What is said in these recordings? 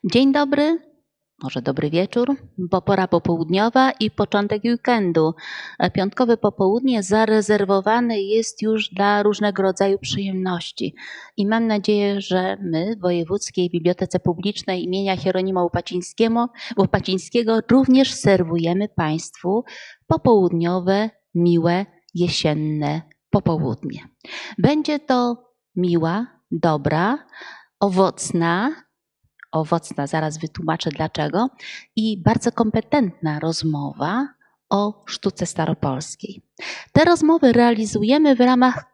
Dzień dobry, może dobry wieczór, bo pora popołudniowa i początek weekendu. Piątkowe popołudnie zarezerwowane jest już dla różnego rodzaju przyjemności. I mam nadzieję, że my w Wojewódzkiej Bibliotece Publicznej imienia Hieronima Łopacińskiego również serwujemy Państwu popołudniowe, miłe, jesienne popołudnie. Będzie to miła, dobra, owocna, zaraz wytłumaczę dlaczego, i bardzo kompetentna rozmowa o sztuce staropolskiej. Te rozmowy realizujemy w ramach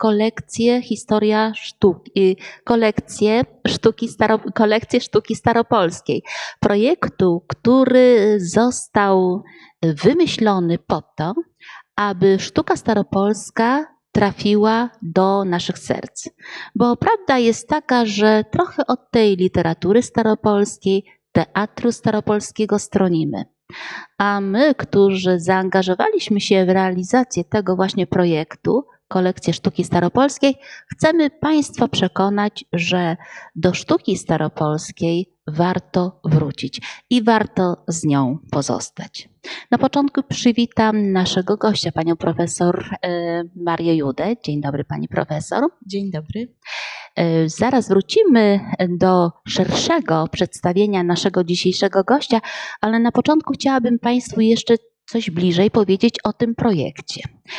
kolekcji sztuki staropolskiej. Projektu, który został wymyślony po to, aby sztuka staropolska trafiła do naszych serc. Bo prawda jest taka, że trochę od tej literatury staropolskiej, teatru staropolskiego stronimy. A my, którzy zaangażowaliśmy się w realizację tego właśnie projektu, kolekcję sztuki staropolskiej, chcemy Państwa przekonać, że do sztuki staropolskiej warto wrócić i warto z nią pozostać. Na początku przywitam naszego gościa, panią profesor Marię Judę. Dzień dobry, pani profesor. Dzień dobry. Zaraz wrócimy do szerszego przedstawienia naszego dzisiejszego gościa, ale na początku chciałabym Państwu jeszcze coś bliżej powiedzieć o tym projekcie.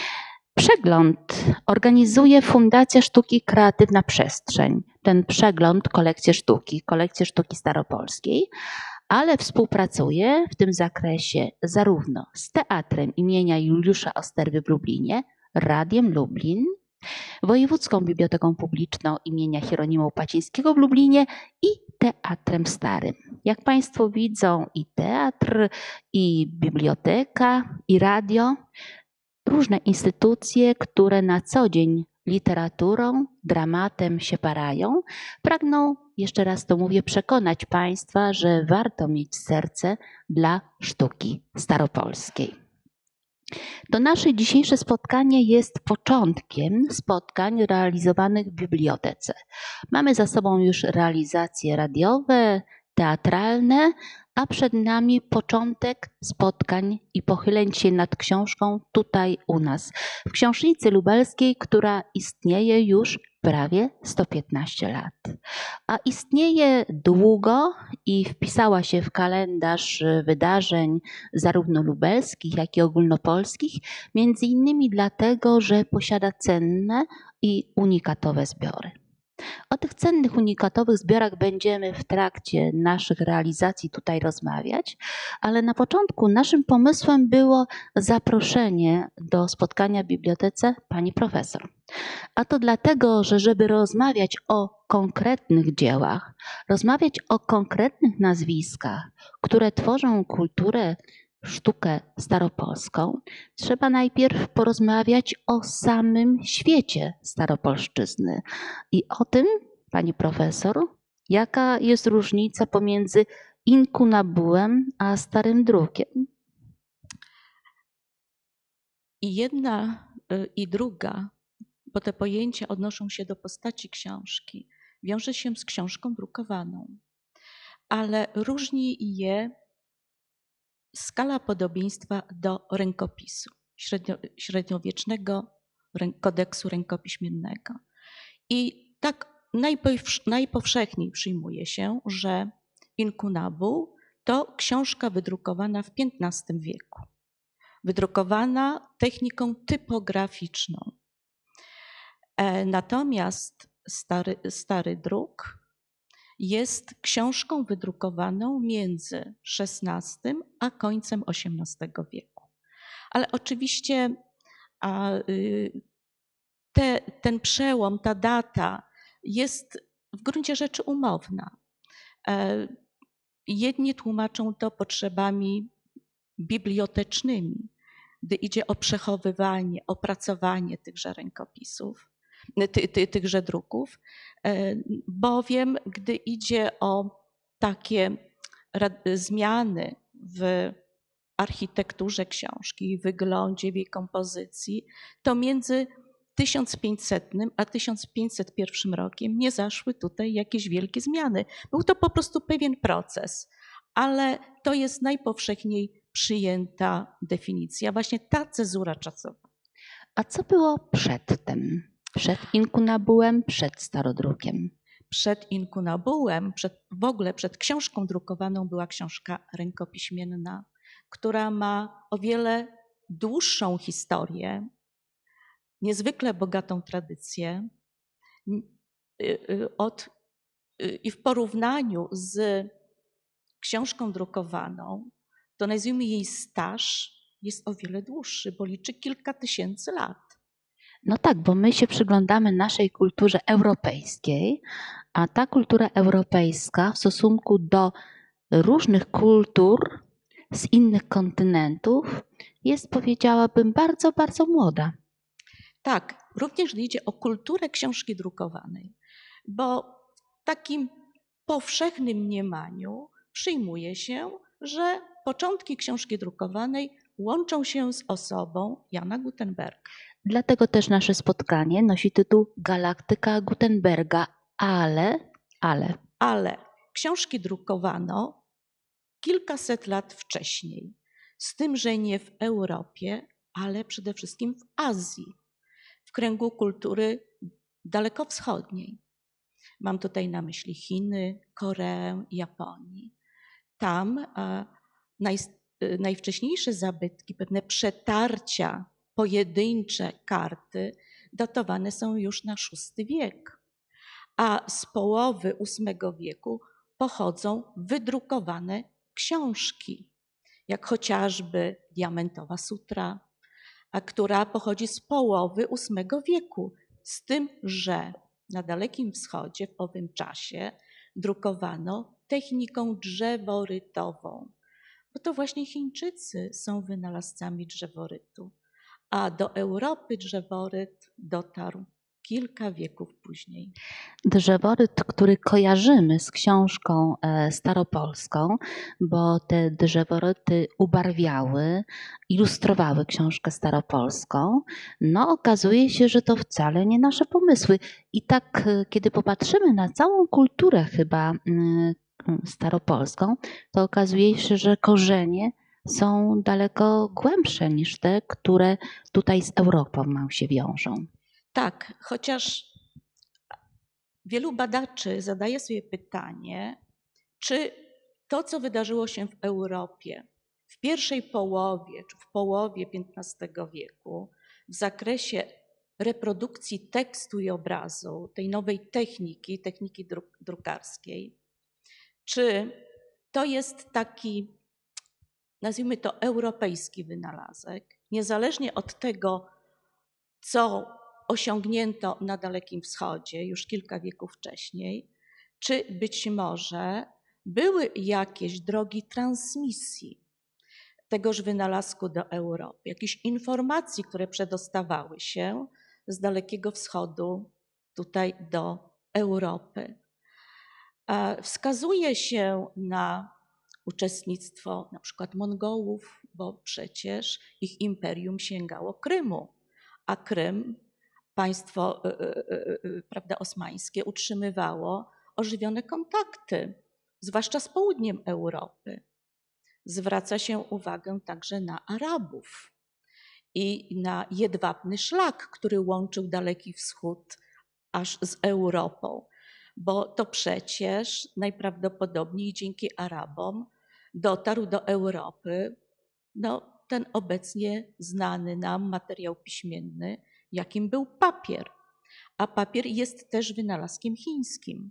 Przegląd organizuje Fundacja Sztuki Kreatywna Przestrzeń. Ten przegląd kolekcji sztuki staropolskiej, ale współpracuje w tym zakresie zarówno z Teatrem imienia Juliusza Osterwy w Lublinie, Radiem Lublin, Wojewódzką Biblioteką Publiczną imienia Hieronima Łopacińskiego w Lublinie i Teatrem Starym. Jak Państwo widzą, i teatr, i biblioteka, i radio, różne instytucje, które na co dzień literaturą, dramatem się parają, pragną, jeszcze raz to mówię, przekonać Państwa, że warto mieć serce dla sztuki staropolskiej. To nasze dzisiejsze spotkanie jest początkiem spotkań realizowanych w bibliotece. Mamy za sobą już realizacje radiowe, teatralne, a przed nami początek spotkań i pochyleń się nad książką tutaj u nas, w Książnicy Lubelskiej, która istnieje już prawie 115 lat. A istnieje długo i wpisała się w kalendarz wydarzeń zarówno lubelskich, jak i ogólnopolskich, między innymi dlatego, że posiada cenne i unikatowe zbiory. O tych cennych, unikatowych zbiorach będziemy w trakcie naszych realizacji tutaj rozmawiać, ale na początku naszym pomysłem było zaproszenie do spotkania w bibliotece pani profesor. A to dlatego, że żeby rozmawiać o konkretnych dziełach, rozmawiać o konkretnych nazwiskach, które tworzą kulturę, sztukę staropolską, trzeba najpierw porozmawiać o samym świecie staropolszczyzny i o tym, pani profesor, jaka jest różnica pomiędzy inkunabułem a starym drukiem. I jedna i druga, bo te pojęcia odnoszą się do postaci książki, wiąże się z książką drukowaną, ale różni je skala podobieństwa do rękopisu, średniowiecznego kodeksu rękopiśmiennego. I tak najpowszechniej przyjmuje się, że inkunabuł to książka wydrukowana w XV wieku, wydrukowana techniką typograficzną. Natomiast stary druk jest książką wydrukowaną między XVI a końcem XVIII wieku. Ale oczywiście ten przełom, ta data jest w gruncie rzeczy umowna. Jedni tłumaczą to potrzebami bibliotecznymi, gdy idzie o przechowywanie, opracowanie tychże rękopisów, tychże druków, bowiem gdy idzie o takie zmiany w architekturze książki, w wyglądzie, w jej kompozycji, to między 1500 a 1501 rokiem nie zaszły tutaj jakieś wielkie zmiany. Był to po prostu pewien proces, ale to jest najpowszechniej przyjęta definicja, właśnie ta cezura czasowa. A co było przedtem? Przed inkunabułem, przed starodrukiem? Przed inkunabułem, w ogóle przed książką drukowaną była książka rękopiśmienna, która ma o wiele dłuższą historię, niezwykle bogatą tradycję. I w porównaniu z książką drukowaną, to nazwijmy jej staż jest o wiele dłuższy, bo liczy kilka tysięcy lat. No tak, bo my się przyglądamy naszej kulturze europejskiej, a ta kultura europejska w stosunku do różnych kultur z innych kontynentów jest, powiedziałabym, bardzo, bardzo młoda. Tak, również gdy idzie o kulturę książki drukowanej, bo w takim powszechnym mniemaniu przyjmuje się, że początki książki drukowanej łączą się z osobą Jana Gutenberga. Dlatego też nasze spotkanie nosi tytuł Galaktyka Gutenberga, ale książki drukowano kilkaset lat wcześniej, z tym, że nie w Europie, ale przede wszystkim w Azji, w kręgu kultury dalekowschodniej. Mam tutaj na myśli Chiny, Koreę, Japonię. Tam najwcześniejsze zabytki, pewne przetarcia, pojedyncze karty datowane są już na VI wiek, a z połowy VIII wieku pochodzą wydrukowane książki, jak chociażby Diamentowa Sutra, a która pochodzi z połowy VIII wieku, z tym, że na Dalekim Wschodzie w owym czasie drukowano techniką drzeworytową, bo to właśnie Chińczycy są wynalazcami drzeworytu, a do Europy drzeworyt dotarł kilka wieków później. drzeworyt, który kojarzymy z książką staropolską, bo te drzeworyty ubarwiały, ilustrowały książkę staropolską, no okazuje się, że to wcale nie nasze pomysły. I tak, kiedy popatrzymy na całą kulturę chyba staropolską, to okazuje się, że korzenie są daleko głębsze niż te, które tutaj z Europą nam się wiążą. Tak, chociaż wielu badaczy zadaje sobie pytanie, czy to, co wydarzyło się w Europie w pierwszej połowie czy w połowie XV wieku w zakresie reprodukcji tekstu i obrazu, tej nowej techniki drukarskiej, czy to jest taki, nazwijmy to, europejski wynalazek, niezależnie od tego, co osiągnięto na Dalekim Wschodzie już kilka wieków wcześniej, czy być może były jakieś drogi transmisji tegoż wynalazku do Europy, jakieś informacji, które przedostawały się z Dalekiego Wschodu tutaj do Europy. Wskazuje się na uczestnictwo na przykład Mongołów, bo przecież ich imperium sięgało Krymu, a Krym, państwo prawda, osmańskie, utrzymywało ożywione kontakty, zwłaszcza z południem Europy. Zwraca się uwagę także na Arabów i na jedwabny szlak, który łączył Daleki Wschód aż z Europą, bo to przecież najprawdopodobniej dzięki Arabom dotarł do Europy ten obecnie znany nam materiał piśmienny, jakim był papier. A papier jest też wynalazkiem chińskim.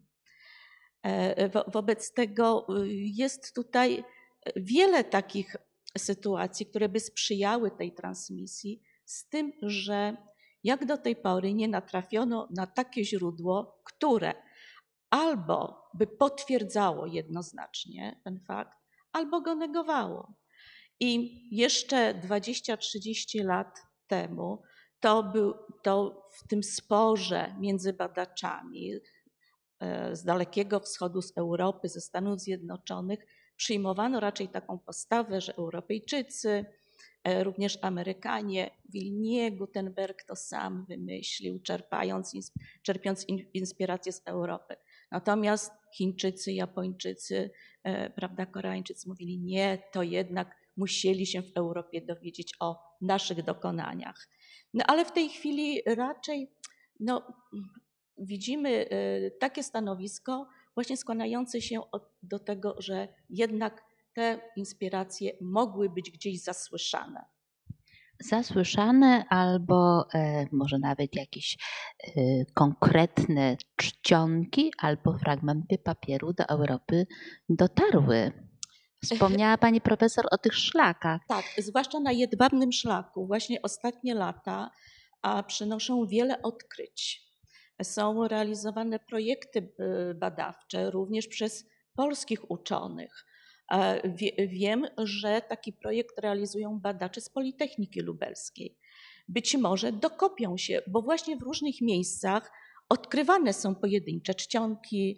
Wobec tego jest tutaj wiele takich sytuacji, które by sprzyjały tej transmisji, z tym, że jak do tej pory nie natrafiono na takie źródło, które albo by potwierdzało jednoznacznie ten fakt, albo go negowało. I jeszcze 20-30 lat temu to w tym sporze między badaczami z Dalekiego Wschodu, z Europy, ze Stanów Zjednoczonych przyjmowano raczej taką postawę, że Europejczycy Również Amerykanie mówili, nie, Gutenberg to sam wymyślił, czerpiąc inspirację z Europy. Natomiast Chińczycy, Japończycy, prawda, Koreańczycy mówili, nie, to jednak musieli się w Europie dowiedzieć o naszych dokonaniach. No ale w tej chwili raczej widzimy takie stanowisko właśnie skłaniające się do tego, że jednak te inspiracje mogły być gdzieś zasłyszane. Zasłyszane albo może nawet jakieś konkretne czcionki albo fragmenty papieru do Europy dotarły. Wspomniała pani profesor o tych szlakach. Tak, zwłaszcza na jedwabnym szlaku. Właśnie ostatnie lata przynoszą wiele odkryć. Są realizowane projekty badawcze również przez polskich uczonych. Wiem, że taki projekt realizują badacze z Politechniki Lubelskiej. Być może dokopią się, bo właśnie w różnych miejscach odkrywane są pojedyncze czcionki,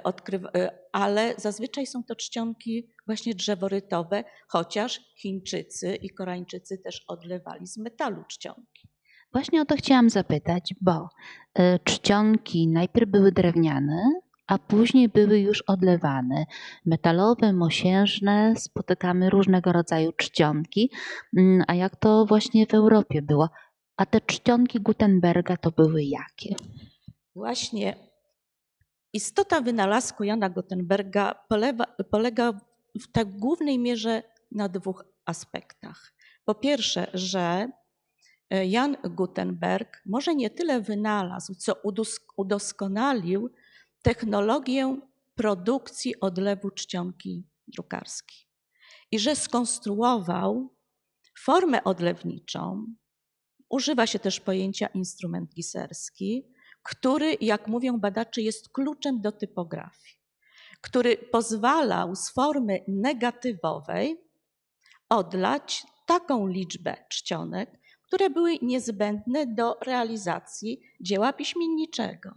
ale zazwyczaj są to czcionki właśnie drzeworytowe, chociaż Chińczycy i Koreańczycy też odlewali z metalu czcionki. Właśnie o to chciałam zapytać, bo czcionki najpierw były drewniane, a później były już odlewane. Metalowe, mosiężne, spotykamy różnego rodzaju czcionki. A jak to właśnie w Europie było? A te czcionki Gutenberga to były jakie? Właśnie istota wynalazku Jana Gutenberga polega w tak głównej mierze na dwóch aspektach. Po pierwsze, że Jan Gutenberg może nie tyle wynalazł, co udoskonalił technologię produkcji odlewu czcionki drukarskiej. I że skonstruował formę odlewniczą, używa się też pojęcia instrument giserski, który, jak mówią badacze, jest kluczem do typografii, który pozwalał z formy negatywowej odlać taką liczbę czcionek, które były niezbędne do realizacji dzieła piśmienniczego.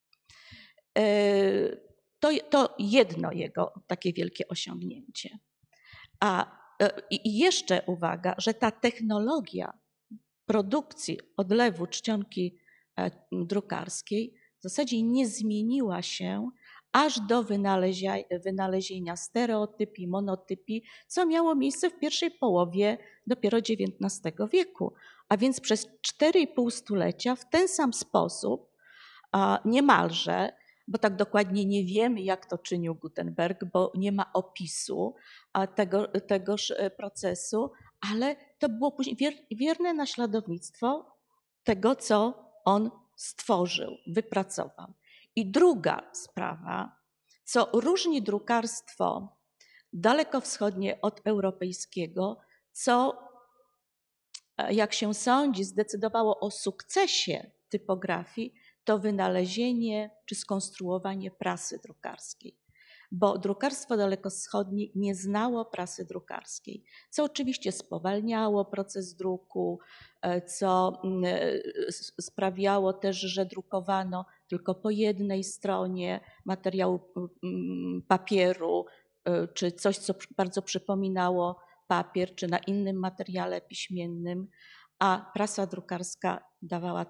To jedno jego takie wielkie osiągnięcie. I jeszcze uwaga, że ta technologia produkcji odlewu czcionki drukarskiej w zasadzie nie zmieniła się aż do wynalezienia stereotypii, monotypii, co miało miejsce w pierwszej połowie dopiero XIX wieku. A więc przez 4,5 stulecia w ten sam sposób niemalże, bo tak dokładnie nie wiemy, jak to czynił Gutenberg, bo nie ma opisu tegoż procesu, ale to było później wierne naśladownictwo tego, co on stworzył, wypracował. I druga sprawa, co różni drukarstwo dalekowschodnie od europejskiego, co, jak się sądzi, zdecydowało o sukcesie typografii, to wynalezienie czy skonstruowanie prasy drukarskiej. Bo drukarstwo dalekowschodnie nie znało prasy drukarskiej, co oczywiście spowalniało proces druku, co sprawiało też, że drukowano tylko po jednej stronie materiału papieru, czy coś, co bardzo przypominało papier, czy na innym materiale piśmiennym, a prasa drukarska dawała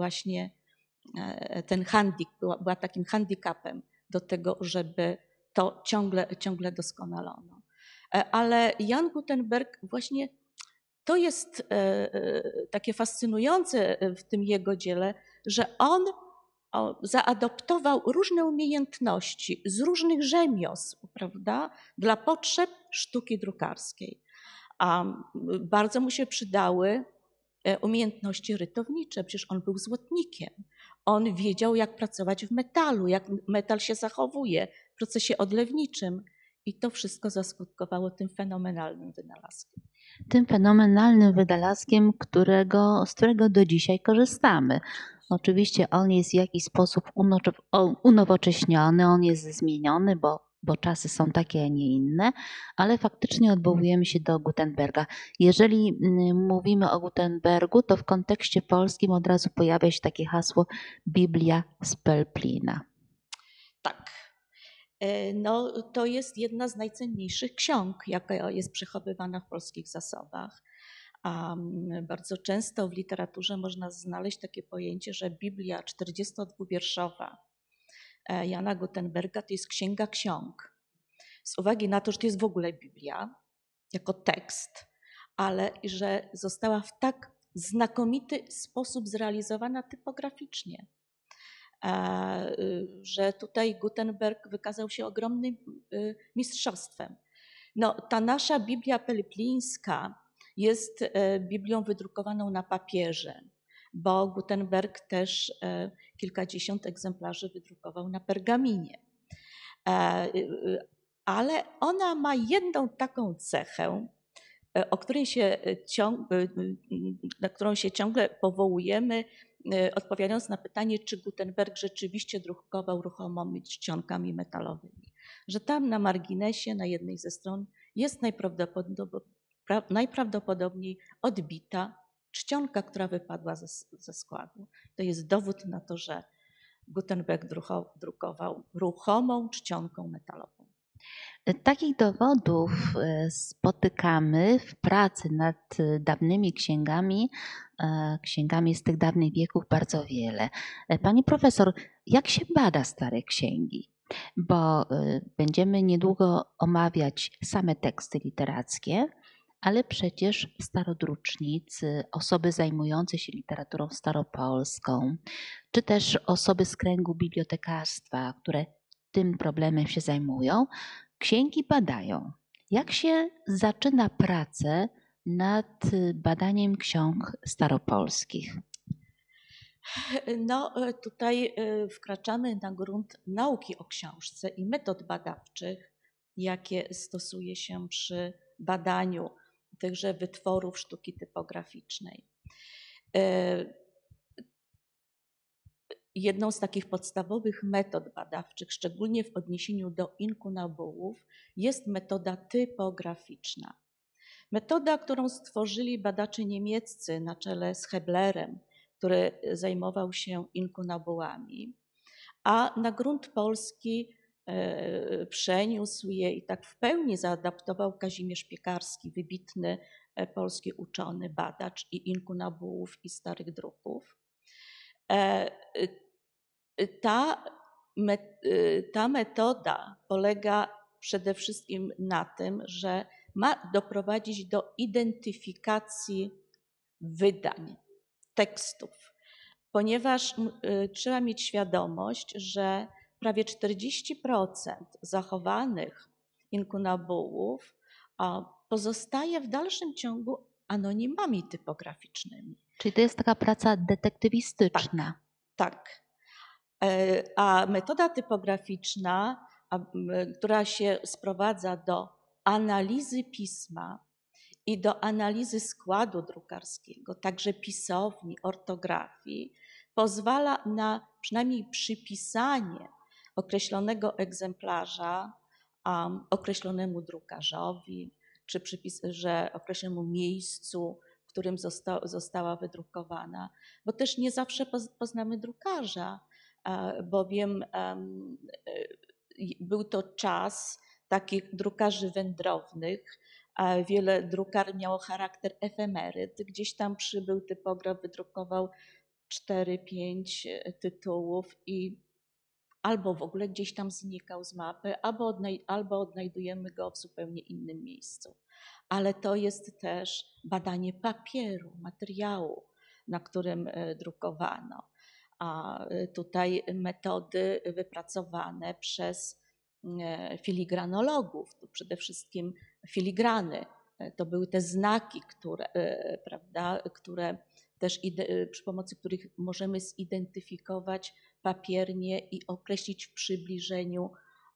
była takim handicapem do tego, żeby to ciągle doskonalono. Ale Jan Gutenberg właśnie to jest takie fascynujące w tym jego dziele, że on zaadoptował różne umiejętności z różnych rzemiosł, prawda, dla potrzeb sztuki drukarskiej. A bardzo mu się przydały umiejętności rytownicze, przecież on był złotnikiem. On wiedział, jak pracować w metalu, jak metal się zachowuje w procesie odlewniczym. I to wszystko zaskutkowało tym fenomenalnym wynalazkiem. Tym fenomenalnym wynalazkiem, z którego do dzisiaj korzystamy. Oczywiście on jest w jakiś sposób unowocześniony, on jest zmieniony, bo czasy są takie, a nie inne, ale faktycznie odwołujemy się do Gutenberga. Jeżeli mówimy o Gutenbergu, to w kontekście polskim od razu pojawia się takie hasło Biblia z Pelplina. Tak. No, to jest jedna z najcenniejszych ksiąg, jaka jest przechowywana w polskich zasobach. Bardzo często w literaturze można znaleźć takie pojęcie, że Biblia 42-wierszowa Jana Gutenberga to jest księga ksiąg. Z uwagi na to, że to jest w ogóle Biblia jako tekst, ale że została w tak znakomity sposób zrealizowana typograficznie, że tutaj Gutenberg wykazał się ogromnym mistrzostwem. No, ta nasza Biblia Peliplińska jest Biblią wydrukowaną na papierze, bo Gutenberg też kilkadziesiąt egzemplarzy wydrukował na pergaminie. Ale ona ma jedną taką cechę, na którą się ciągle powołujemy, odpowiadając na pytanie, czy Gutenberg rzeczywiście drukował ruchomomi czcionkami metalowymi. Że tam na marginesie, na jednej ze stron jest najprawdopodobniej odbita czcionka, która wypadła ze składu. To jest dowód na to, że Gutenberg drukował ruchomą czcionką metalową. Takich dowodów spotykamy w pracy nad dawnymi księgami z tych dawnych wieków bardzo wiele. Pani profesor, jak się bada stare księgi? Bo będziemy niedługo omawiać same teksty literackie, ale przecież starodrucznicy, osoby zajmujące się literaturą staropolską, czy też osoby z kręgu bibliotekarstwa, które tym problemem się zajmują, księgi badają. Jak się zaczyna pracę nad badaniem ksiąg staropolskich? No, tutaj wkraczamy na grunt nauki o książce i metod badawczych, jakie stosuje się przy badaniu tychże wytworów sztuki typograficznej. Jedną z takich podstawowych metod badawczych, szczególnie w odniesieniu do inkunabułów, jest metoda typograficzna. Metoda, którą stworzyli badacze niemieccy na czele z Heblerem, który zajmował się inkunabułami, a na grunt polski przeniósł je i tak w pełni zaadaptował Kazimierz Piekarski, wybitny polski uczony, badacz i inkunabułów i starych druków. Ta metoda polega przede wszystkim na tym, że ma doprowadzić do identyfikacji wydań, tekstów, ponieważ trzeba mieć świadomość, że prawie 40% zachowanych inkunabułów pozostaje w dalszym ciągu anonimami typograficznymi. Czyli to jest taka praca detektywistyczna. Tak. A metoda typograficzna, która się sprowadza do analizy pisma i do analizy składu drukarskiego, także pisowni, ortografii, pozwala na przynajmniej przypisanie określonego egzemplarza określonemu drukarzowi, czy że określonemu miejscu, w którym została wydrukowana, bo też nie zawsze poznamy drukarza, bowiem był to czas takich drukarzy wędrownych. Wiele drukarni miało charakter efemeryt. Gdzieś tam przybył typograf, wydrukował 4-5 tytułów i albo w ogóle gdzieś tam znikał z mapy, albo odnajdujemy go w zupełnie innym miejscu. Ale to jest też badanie papieru, materiału, na którym drukowano. A tutaj metody wypracowane przez filigranologów, to przede wszystkim filigrany. To były te znaki, które też przy pomocy których możemy zidentyfikować papiernie i określić w przybliżeniu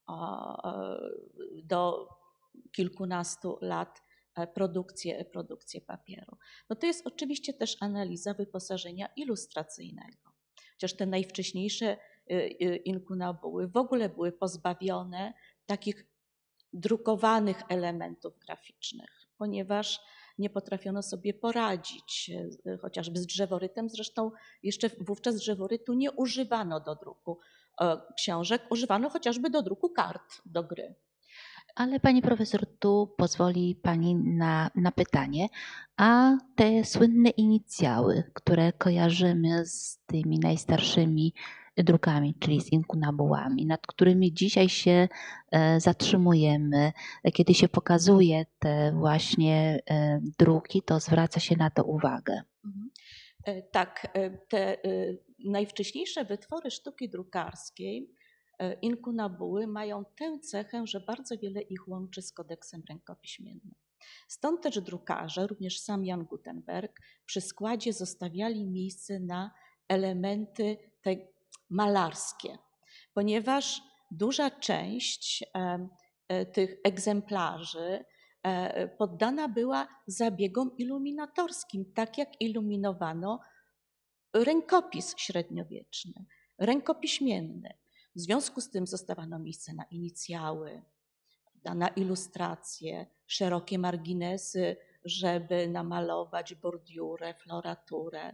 do kilkunastu lat produkcję papieru. No to jest oczywiście też analiza wyposażenia ilustracyjnego. Chociaż te najwcześniejsze inkunabuły w ogóle były pozbawione takich drukowanych elementów graficznych, ponieważ nie potrafiono sobie poradzić chociażby z drzeworytem. Zresztą jeszcze wówczas drzeworytu nie używano do druku książek, używano chociażby do druku kart do gry. Ale pani profesor, tu pozwoli pani na pytanie. A te słynne inicjały, które kojarzymy z tymi najstarszymi drukami, czyli z inkunabułami, nad którymi dzisiaj się zatrzymujemy, kiedy się pokazuje te właśnie druki, to zwraca się na to uwagę. Tak, te najwcześniejsze wytwory sztuki drukarskiej, inkunabuły, mają tę cechę, że bardzo wiele ich łączy z kodeksem rękopiśmiennym. Stąd też drukarze, również sam Jan Gutenberg, przy składzie zostawiali miejsce na elementy te malarskie, ponieważ duża część tych egzemplarzy poddana była zabiegom iluminatorskim, tak jak iluminowano rękopis średniowieczny, rękopiśmienny. W związku z tym zostawano miejsce na inicjały, na ilustracje, szerokie marginesy, żeby namalować bordiurę, floraturę.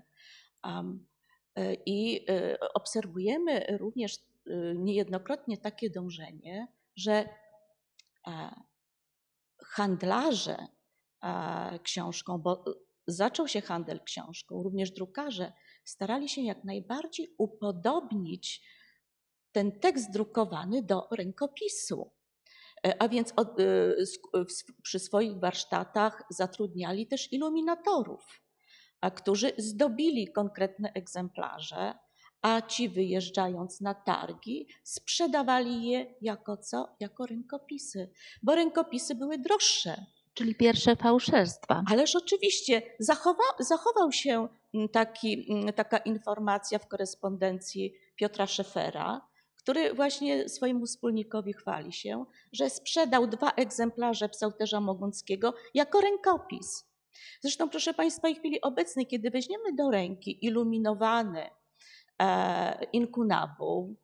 I obserwujemy również niejednokrotnie takie dążenie, że handlarze książką, bo zaczął się handel książką, również drukarze starali się jak najbardziej upodobnić ten tekst drukowany do rękopisu. A więc przy swoich warsztatach zatrudniali też iluminatorów, którzy zdobili konkretne egzemplarze, a ci wyjeżdżając na targi sprzedawali je jako co? Jako rękopisy, bo rękopisy były droższe. Czyli pierwsze fałszerstwa. Ależ oczywiście zachował się taka informacja w korespondencji Piotra Szefera, który właśnie swojemu wspólnikowi chwali się, że sprzedał 2 egzemplarze Psałterza Mogunckiego jako rękopis. Zresztą, proszę Państwa, w chwili obecnej, kiedy weźmiemy do ręki iluminowany inkunabuł,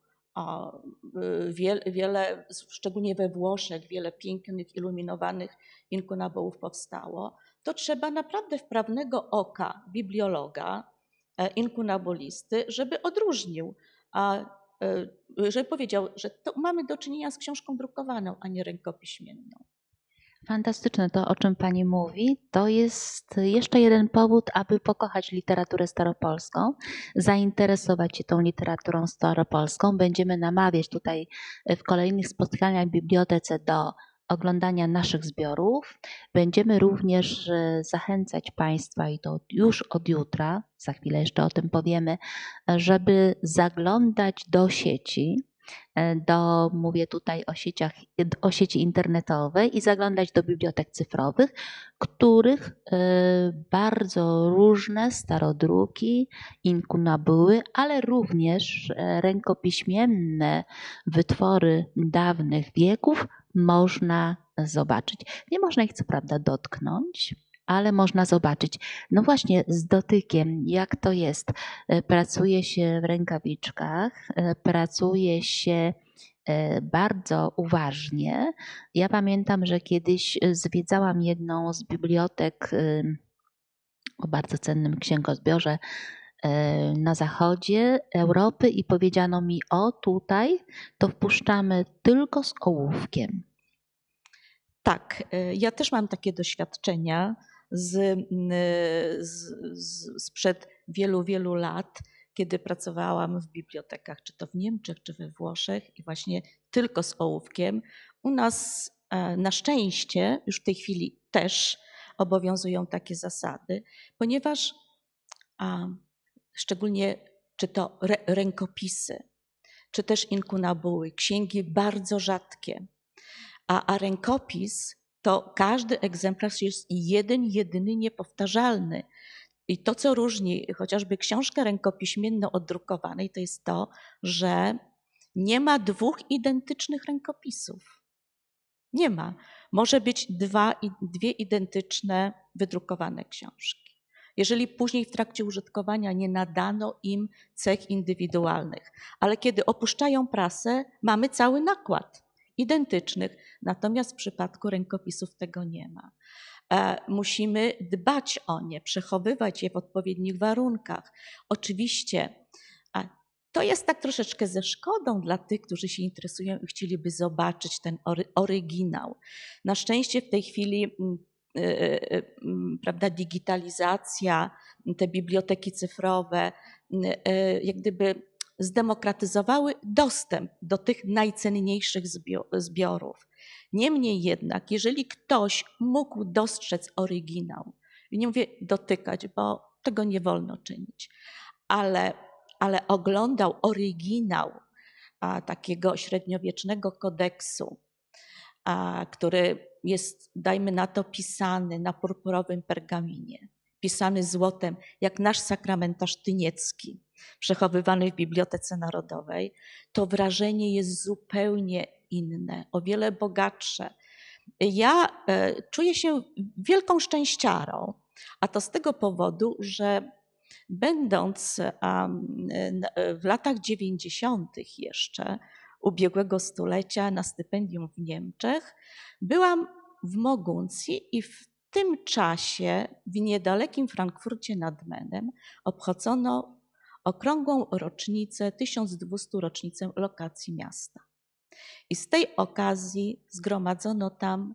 wiele, szczególnie we Włoszech, wiele pięknych, iluminowanych inkunabułów powstało, to trzeba naprawdę wprawnego oka bibliologa, inkunabulisty, żeby odróżnił, żeby powiedział, że to mamy do czynienia z książką drukowaną, a nie rękopiśmienną. Fantastyczne to, o czym pani mówi. To jest jeszcze jeden powód, aby pokochać literaturę staropolską, zainteresować się tą literaturą staropolską. Będziemy namawiać tutaj w kolejnych spotkaniach w bibliotece do oglądania naszych zbiorów. Będziemy również zachęcać Państwa, i to już od jutra, za chwilę jeszcze o tym powiemy, żeby zaglądać do sieci, mówię tutaj o sieci internetowej i zaglądać do bibliotek cyfrowych, których bardzo różne starodruki, inkunabuły, ale również rękopiśmienne wytwory dawnych wieków można zobaczyć. Nie można ich co prawda dotknąć, ale można zobaczyć. No właśnie, z dotykiem, jak to jest. Pracuje się w rękawiczkach, pracuje się bardzo uważnie. Ja pamiętam, że kiedyś zwiedzałam jedną z bibliotek o bardzo cennym księgozbiorze na zachodzie Europy i powiedziano mi: o, tutaj to wpuszczamy tylko z ołówkiem. Tak, ja też mam takie doświadczenia sprzed wielu, wielu lat, kiedy pracowałam w bibliotekach, czy to w Niemczech, czy we Włoszech, i właśnie tylko z ołówkiem. U nas na szczęście już w tej chwili też obowiązują takie zasady, ponieważ szczególnie czy to rękopisy, czy też inkunabuły, księgi bardzo rzadkie, a rękopis to każdy egzemplarz jest jeden, jedyny, niepowtarzalny. I to, co różni chociażby książkę rękopiśmienną od drukowanej, to jest to, że nie ma 2 identycznych rękopisów. Nie ma. Może być 2 identyczne wydrukowane książki. Jeżeli później w trakcie użytkowania nie nadano im cech indywidualnych, ale kiedy opuszczają prasę, mamy cały nakład identycznych, natomiast w przypadku rękopisów tego nie ma. Musimy dbać o nie, przechowywać je w odpowiednich warunkach. Oczywiście To jest tak troszeczkę ze szkodą dla tych, którzy się interesują i chcieliby zobaczyć ten oryginał. Na szczęście w tej chwili prawda, digitalizacja, te biblioteki cyfrowe jak gdyby zdemokratyzowały dostęp do tych najcenniejszych zbiorów. Niemniej jednak, jeżeli ktoś mógł dostrzec oryginał, i nie mówię dotykać, bo tego nie wolno czynić, ale oglądał oryginał takiego średniowiecznego kodeksu, który jest, dajmy na to, pisany na purpurowym pergaminie, pisany złotem, jak nasz sakramentarz tyniecki, przechowywany w Bibliotece Narodowej, to wrażenie jest zupełnie inne, o wiele bogatsze. Ja czuję się wielką szczęściarą, a to z tego powodu, że będąc w latach 90. jeszcze ubiegłego stulecia na stypendium w Niemczech, byłam w Moguncji i w tym czasie w niedalekim Frankfurcie nad Menem obchodzono okrągłą rocznicę, 1200 rocznicę lokacji miasta. I z tej okazji zgromadzono tam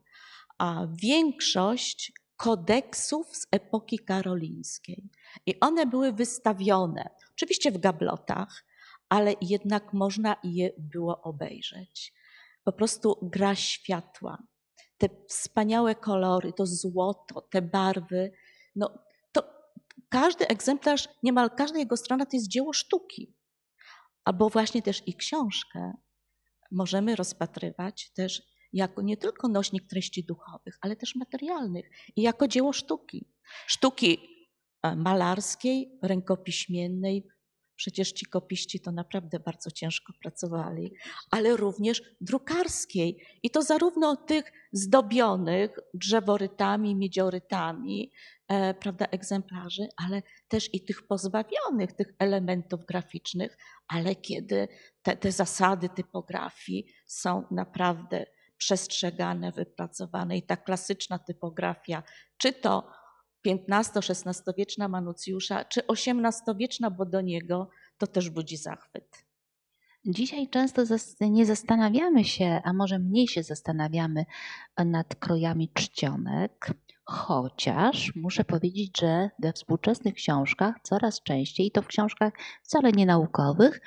większość kodeksów z epoki karolińskiej. I one były wystawione, oczywiście w gablotach, ale jednak można je było obejrzeć. Po prostu gra światła, te wspaniałe kolory, to złoto, te barwy, no to każdy egzemplarz, niemal każda jego strona to jest dzieło sztuki. Albo właśnie też i książkę możemy rozpatrywać też jako nie tylko nośnik treści duchowych, ale też materialnych i jako dzieło sztuki. Sztuki malarskiej, rękopiśmiennej. Przecież ci kopiści to naprawdę bardzo ciężko pracowali, ale również drukarskiej. I to zarówno tych zdobionych drzeworytami, miedziorytami, prawda, egzemplarzy, ale też i tych pozbawionych tych elementów graficznych, ale kiedy te zasady typografii są naprawdę przestrzegane, wypracowane i ta klasyczna typografia, czy to XV-XVI-wieczna Manucjusza, czy XVIII-wieczna Bodoniego, to też budzi zachwyt. Dzisiaj często nie zastanawiamy się, a może mniej się zastanawiamy nad krojami czcionek, chociaż muszę powiedzieć, że we współczesnych książkach coraz częściej, i to w książkach wcale nie naukowych,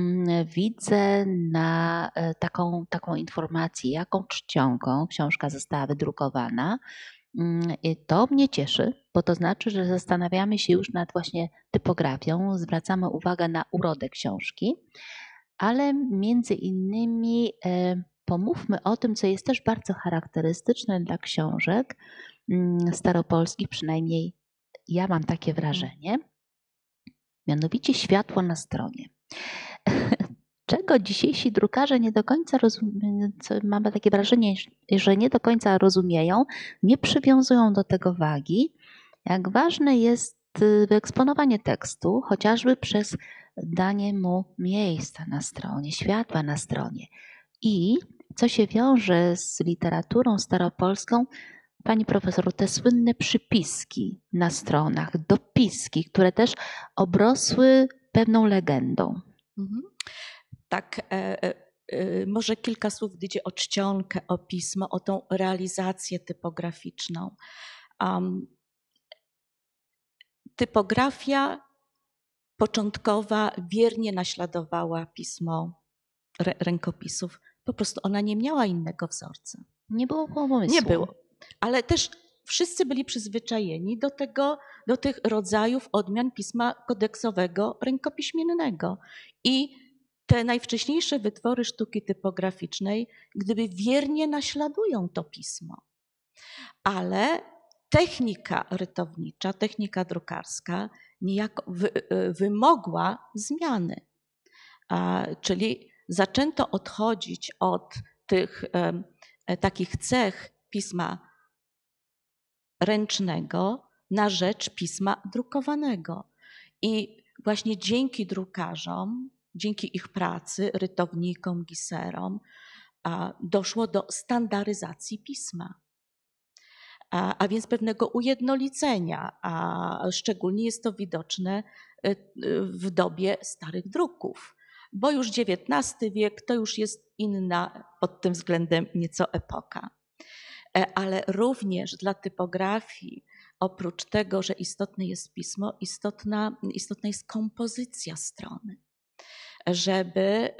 widzę na taką informację, jaką czcionką książka została wydrukowana. I to mnie cieszy, bo to znaczy, że zastanawiamy się już nad właśnie typografią, zwracamy uwagę na urodę książki, ale między innymi pomówmy o tym, co jest też bardzo charakterystyczne dla książek staropolskich, przynajmniej ja mam takie wrażenie, mianowicie światło na stronie. Czego dzisiejsi drukarze nie do końca rozumieją, mamy takie wrażenie, że nie do końca rozumieją, nie przywiązują do tego wagi, jak ważne jest wyeksponowanie tekstu, chociażby przez danie mu miejsca na stronie, światła na stronie. I co się wiąże z literaturą staropolską, pani profesor, te słynne przypiski na stronach, dopiski, które też obrosły pewną legendą. Tak, może kilka słów, gdy idzie o czcionkę, o pismo, o tą realizację typograficzną. Typografia początkowa wiernie naśladowała pismo rękopisów. Po prostu ona nie miała innego wzorca. Nie było pomysłu. Nie było. Ale też wszyscy byli przyzwyczajeni do tych rodzajów odmian pisma kodeksowego, rękopiśmiennego. I te najwcześniejsze wytwory sztuki typograficznej, gdyby wiernie naśladują to pismo. Ale technika rytownicza, technika drukarska niejako wymogła zmiany. Czyli zaczęto odchodzić od tych takich cech pisma ręcznego na rzecz pisma drukowanego. I właśnie dzięki drukarzom, dzięki ich pracy, rytownikom, giserom, doszło do standaryzacji pisma. A więc pewnego ujednolicenia, a szczególnie jest to widoczne w dobie starych druków. bo już XIX wiek to już jest inna pod tym względem nieco epoka. Ale również dla typografii, oprócz tego, że istotne jest pismo, istotna jest kompozycja strony, żeby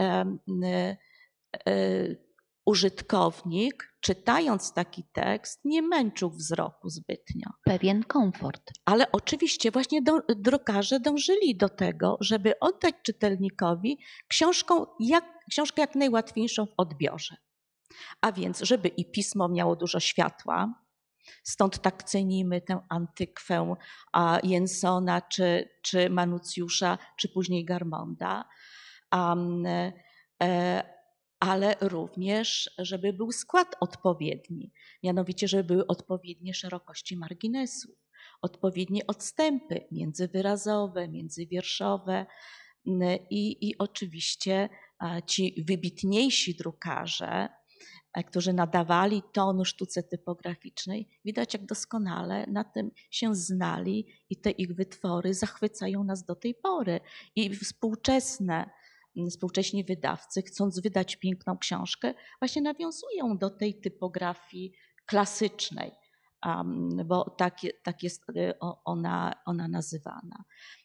użytkownik, czytając taki tekst, nie męczył wzroku zbytnio. Pewien komfort. Ale oczywiście właśnie drukarze dążyli do tego, żeby oddać czytelnikowi książkę jak najłatwiejszą w odbiorze. A więc, żeby i pismo miało dużo światła, stąd tak cenimy tę antykwę Jensona, czy Manucjusza, czy później Garmonda, ale również, żeby był skład odpowiedni, mianowicie, żeby były odpowiednie szerokości marginesów, odpowiednie odstępy międzywyrazowe, międzywierszowe i oczywiście ci wybitniejsi drukarze, którzy nadawali ton sztuce typograficznej, widać jak doskonale na tym się znali i te ich wytwory zachwycają nas do tej pory. I współcześni wydawcy, chcąc wydać piękną książkę, właśnie nawiązują do tej typografii klasycznej, bo tak jest ona nazywana.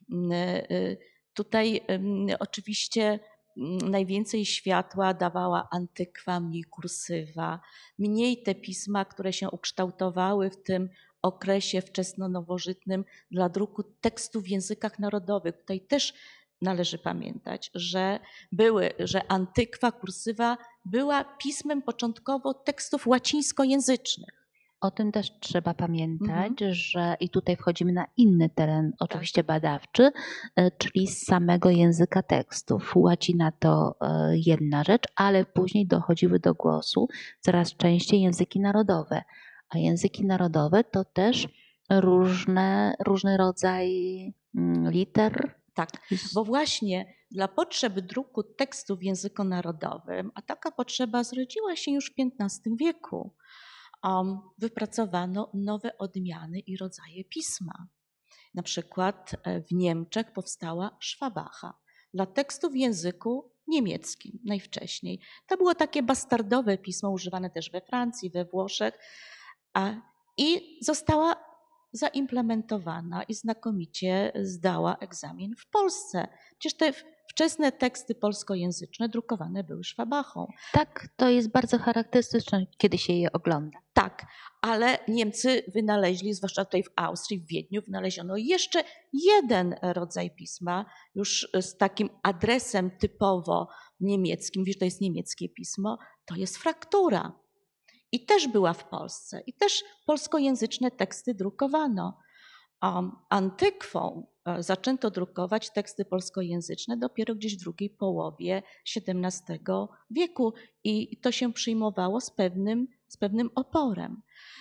Tutaj oczywiście najwięcej światła dawała antykwa, mniej kursywa, mniej te pisma, które się ukształtowały w tym okresie wczesnonowożytnym dla druku tekstów w językach narodowych. Tutaj też należy pamiętać, że antykwa, kursywa była pismem początkowo tekstów łacińskojęzycznych. O tym też trzeba pamiętać, że i tutaj wchodzimy na inny teren, oczywiście badawczy, czyli z samego języka tekstów. Łacina to jedna rzecz, ale później dochodziły do głosu coraz częściej języki narodowe. A języki narodowe to też różny rodzaj liter. Tak, bo właśnie dla potrzeb druku tekstu w języku narodowym, a taka potrzeba zrodziła się już w XV wieku, wypracowano nowe odmiany i rodzaje pisma. Na przykład w Niemczech powstała Schwabacha dla tekstu w języku niemieckim najwcześniej. To było takie bastardowe pismo używane też we Francji, we Włoszech i została zaimplementowana i znakomicie zdała egzamin w Polsce. Przecież te wczesne teksty polskojęzyczne drukowane były Schwabachą. Tak, to jest bardzo charakterystyczne, kiedy się je ogląda. Tak, ale Niemcy wynaleźli, zwłaszcza tutaj w Austrii, w Wiedniu, wynaleziono jeszcze jeden rodzaj pisma, już z takim adresem typowo niemieckim, wiesz, to jest niemieckie pismo, to jest fraktura. I też była w Polsce. I też polskojęzyczne teksty drukowano. Antykwą zaczęto drukować teksty polskojęzyczne dopiero gdzieś w drugiej połowie XVII wieku. I to się przyjmowało z pewnym oporem.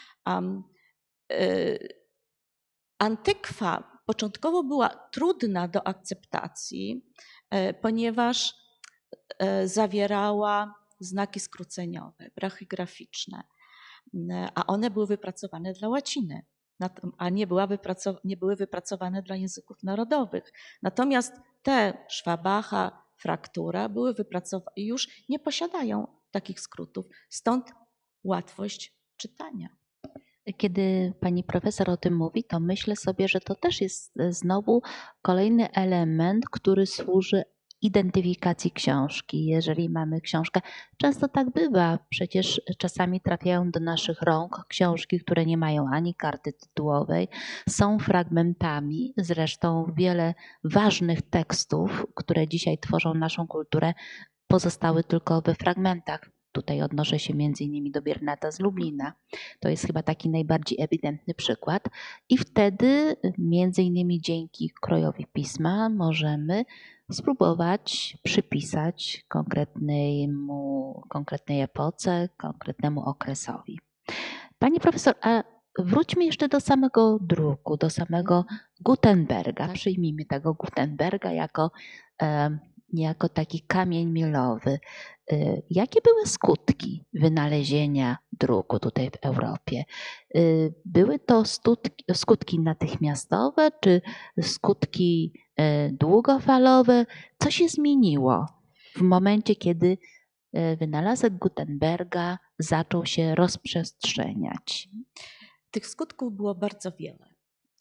Antykwa początkowo była trudna do akceptacji, ponieważ zawierała znaki skróceniowe, brachygraficzne, a one były wypracowane dla łaciny, a nie były wypracowane dla języków narodowych. Natomiast te Schwabacha, fraktura były wypracowane i już nie posiadają takich skrótów, stąd łatwość czytania. Kiedy pani profesor o tym mówi, to myślę sobie, że to też jest znowu kolejny element, który służy identyfikacji książki. Jeżeli mamy książkę, często tak bywa, przecież czasami trafiają do naszych rąk książki, które nie mają ani karty tytułowej, są fragmentami. Zresztą wiele ważnych tekstów, które dzisiaj tworzą naszą kulturę, pozostały tylko we fragmentach. Tutaj odnoszę się między innymi do Biernata z Lublina. To jest chyba taki najbardziej ewidentny przykład. I wtedy między innymi dzięki krojowi pisma możemy spróbować przypisać konkretnej epoce, konkretnemu okresowi. Pani profesor, a wróćmy jeszcze do samego druku, do samego Gutenberga. Przyjmijmy tego Gutenberga jako taki kamień milowy. Jakie były skutki wynalezienia druku tutaj w Europie? Były to skutki natychmiastowe czy skutki długofalowe? Co się zmieniło? w momencie, kiedy wynalazek Gutenberga zaczął się rozprzestrzeniać? Tych skutków było bardzo wiele.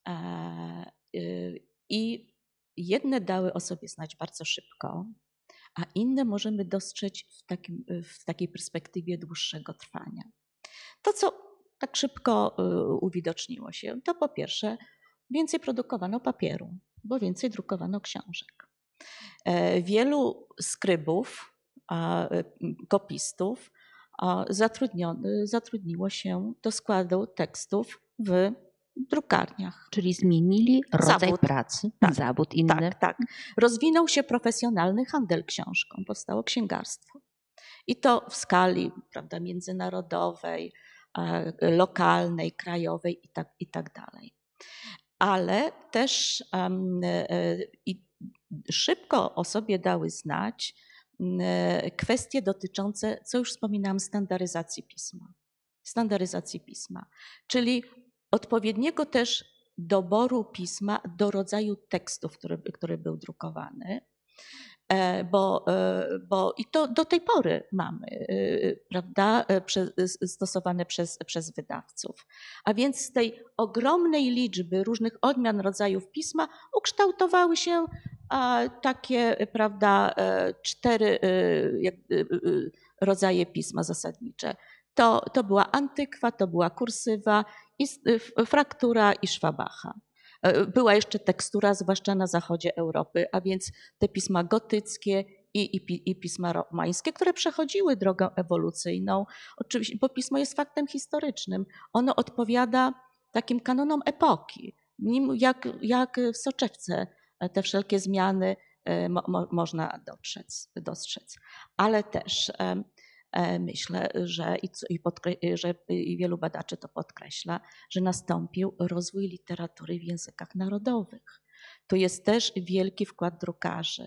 I jedne dały o sobie znać bardzo szybko, a inne możemy dostrzec w takiej perspektywie dłuższego trwania. To, co tak szybko uwidoczniło się, to po pierwsze więcej produkowano papieru, bo więcej drukowano książek. Wielu skrybów, kopistów zatrudniło się do składu tekstów w drukarniach. Czyli zmienili rodzaj Zawód. pracy, Tak, zawód inny. Tak. Rozwinął się profesjonalny handel książką, powstało księgarstwo. I to w skali, prawda, międzynarodowej, lokalnej, krajowej i tak dalej. Ale też szybko o sobie dały znać kwestie dotyczące, co już wspominałam, standaryzacji pisma, czyli odpowiedniego też doboru pisma do rodzaju tekstów, który był drukowany. Bo i to do tej pory mamy, prawda, stosowane przez wydawców. A więc z tej ogromnej liczby różnych odmian rodzajów pisma ukształtowały się takie, prawda, 4 rodzaje pisma zasadnicze. To była antykwa, to była kursywa, fraktura i szwabacha. Była jeszcze tekstura, zwłaszcza na zachodzie Europy, a więc te pisma gotyckie i pisma romańskie, które przechodziły drogę ewolucyjną. Oczywiście, bo pismo jest faktem historycznym. Ono odpowiada takim kanonom epoki. Jak w soczewce te wszelkie zmiany można dostrzec. Ale też myślę, że wielu badaczy to podkreśla, że nastąpił rozwój literatury w językach narodowych. To jest też wielki wkład drukarzy.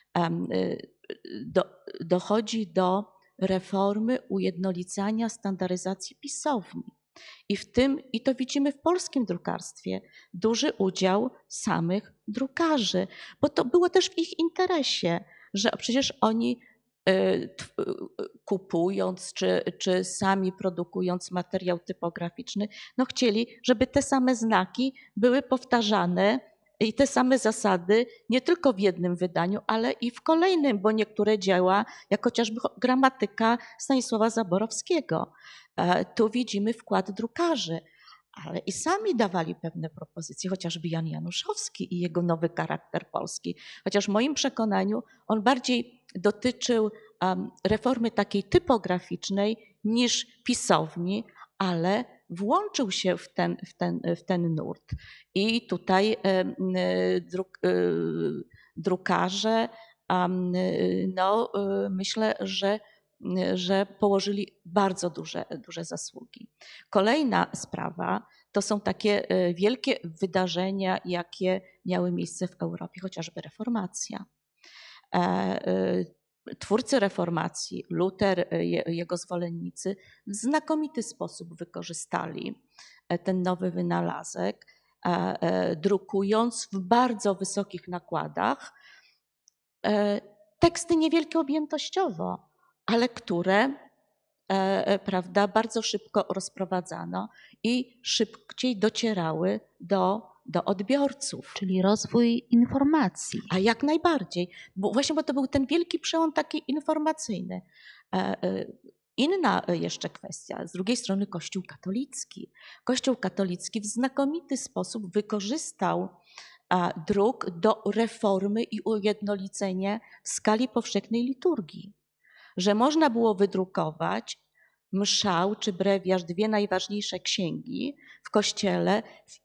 Dochodzi do reformy ujednolicania standaryzacji pisowni. I to widzimy w polskim drukarstwie, duży udział samych drukarzy, bo to było też w ich interesie, że przecież oni kupując czy sami produkując materiał typograficzny, no chcieli, żeby te same znaki były powtarzane i te same zasady nie tylko w jednym wydaniu, ale i w kolejnym, bo niektóre dzieła, jak chociażby gramatyka Stanisława Zaborowskiego, tu widzimy wkład drukarzy. Ale i sami dawali pewne propozycje, chociażby Jan Januszowski i jego nowy charakter polski. Chociaż w moim przekonaniu on bardziej dotyczył reformy takiej typograficznej niż pisowni, ale włączył się w ten nurt. I tutaj drukarze, no, myślę, że położyli bardzo duże zasługi. Kolejna sprawa to są takie wielkie wydarzenia, jakie miały miejsce w Europie, chociażby reformacja. Twórcy reformacji, Luter, jego zwolennicy, w znakomity sposób wykorzystali ten nowy wynalazek, drukując w bardzo wysokich nakładach teksty niewielkie objętościowo, ale które, prawda, bardzo szybko rozprowadzano i szybciej docierały do odbiorców. Czyli rozwój informacji. A jak najbardziej, bo to był ten wielki przełom taki informacyjny. Inna jeszcze kwestia, z drugiej strony Kościół katolicki. Kościół katolicki w znakomity sposób wykorzystał druk do reformy i ujednolicenia skali powszechnej liturgii. Że można było wydrukować mszał czy brewiarz, 2 najważniejsze księgi w kościele w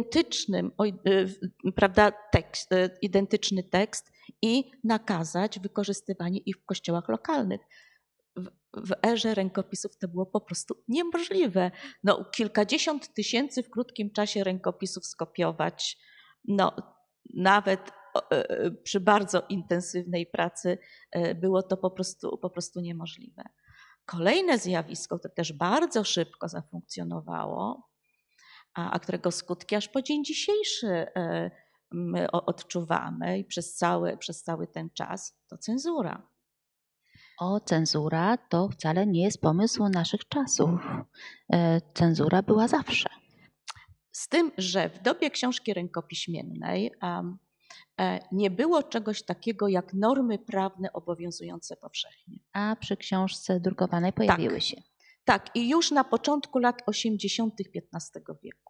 prawda, identyczny tekst i nakazać wykorzystywanie ich w kościołach lokalnych. W erze rękopisów to było po prostu niemożliwe. No, kilkadziesiąt tysięcy w krótkim czasie rękopisów skopiować, no, nawet przy bardzo intensywnej pracy było to po prostu niemożliwe. Kolejne zjawisko, które też bardzo szybko zafunkcjonowało, a którego skutki aż po dzień dzisiejszy my odczuwamy i przez cały ten czas, to cenzura. O, cenzura to wcale nie jest pomysł naszych czasów. Cenzura była zawsze. Z tym, że w dobie książki rękopiśmiennej nie było czegoś takiego jak normy prawne obowiązujące powszechnie. A przy książce drukowanej pojawiły się. Tak, i już na początku lat 80. XV wieku.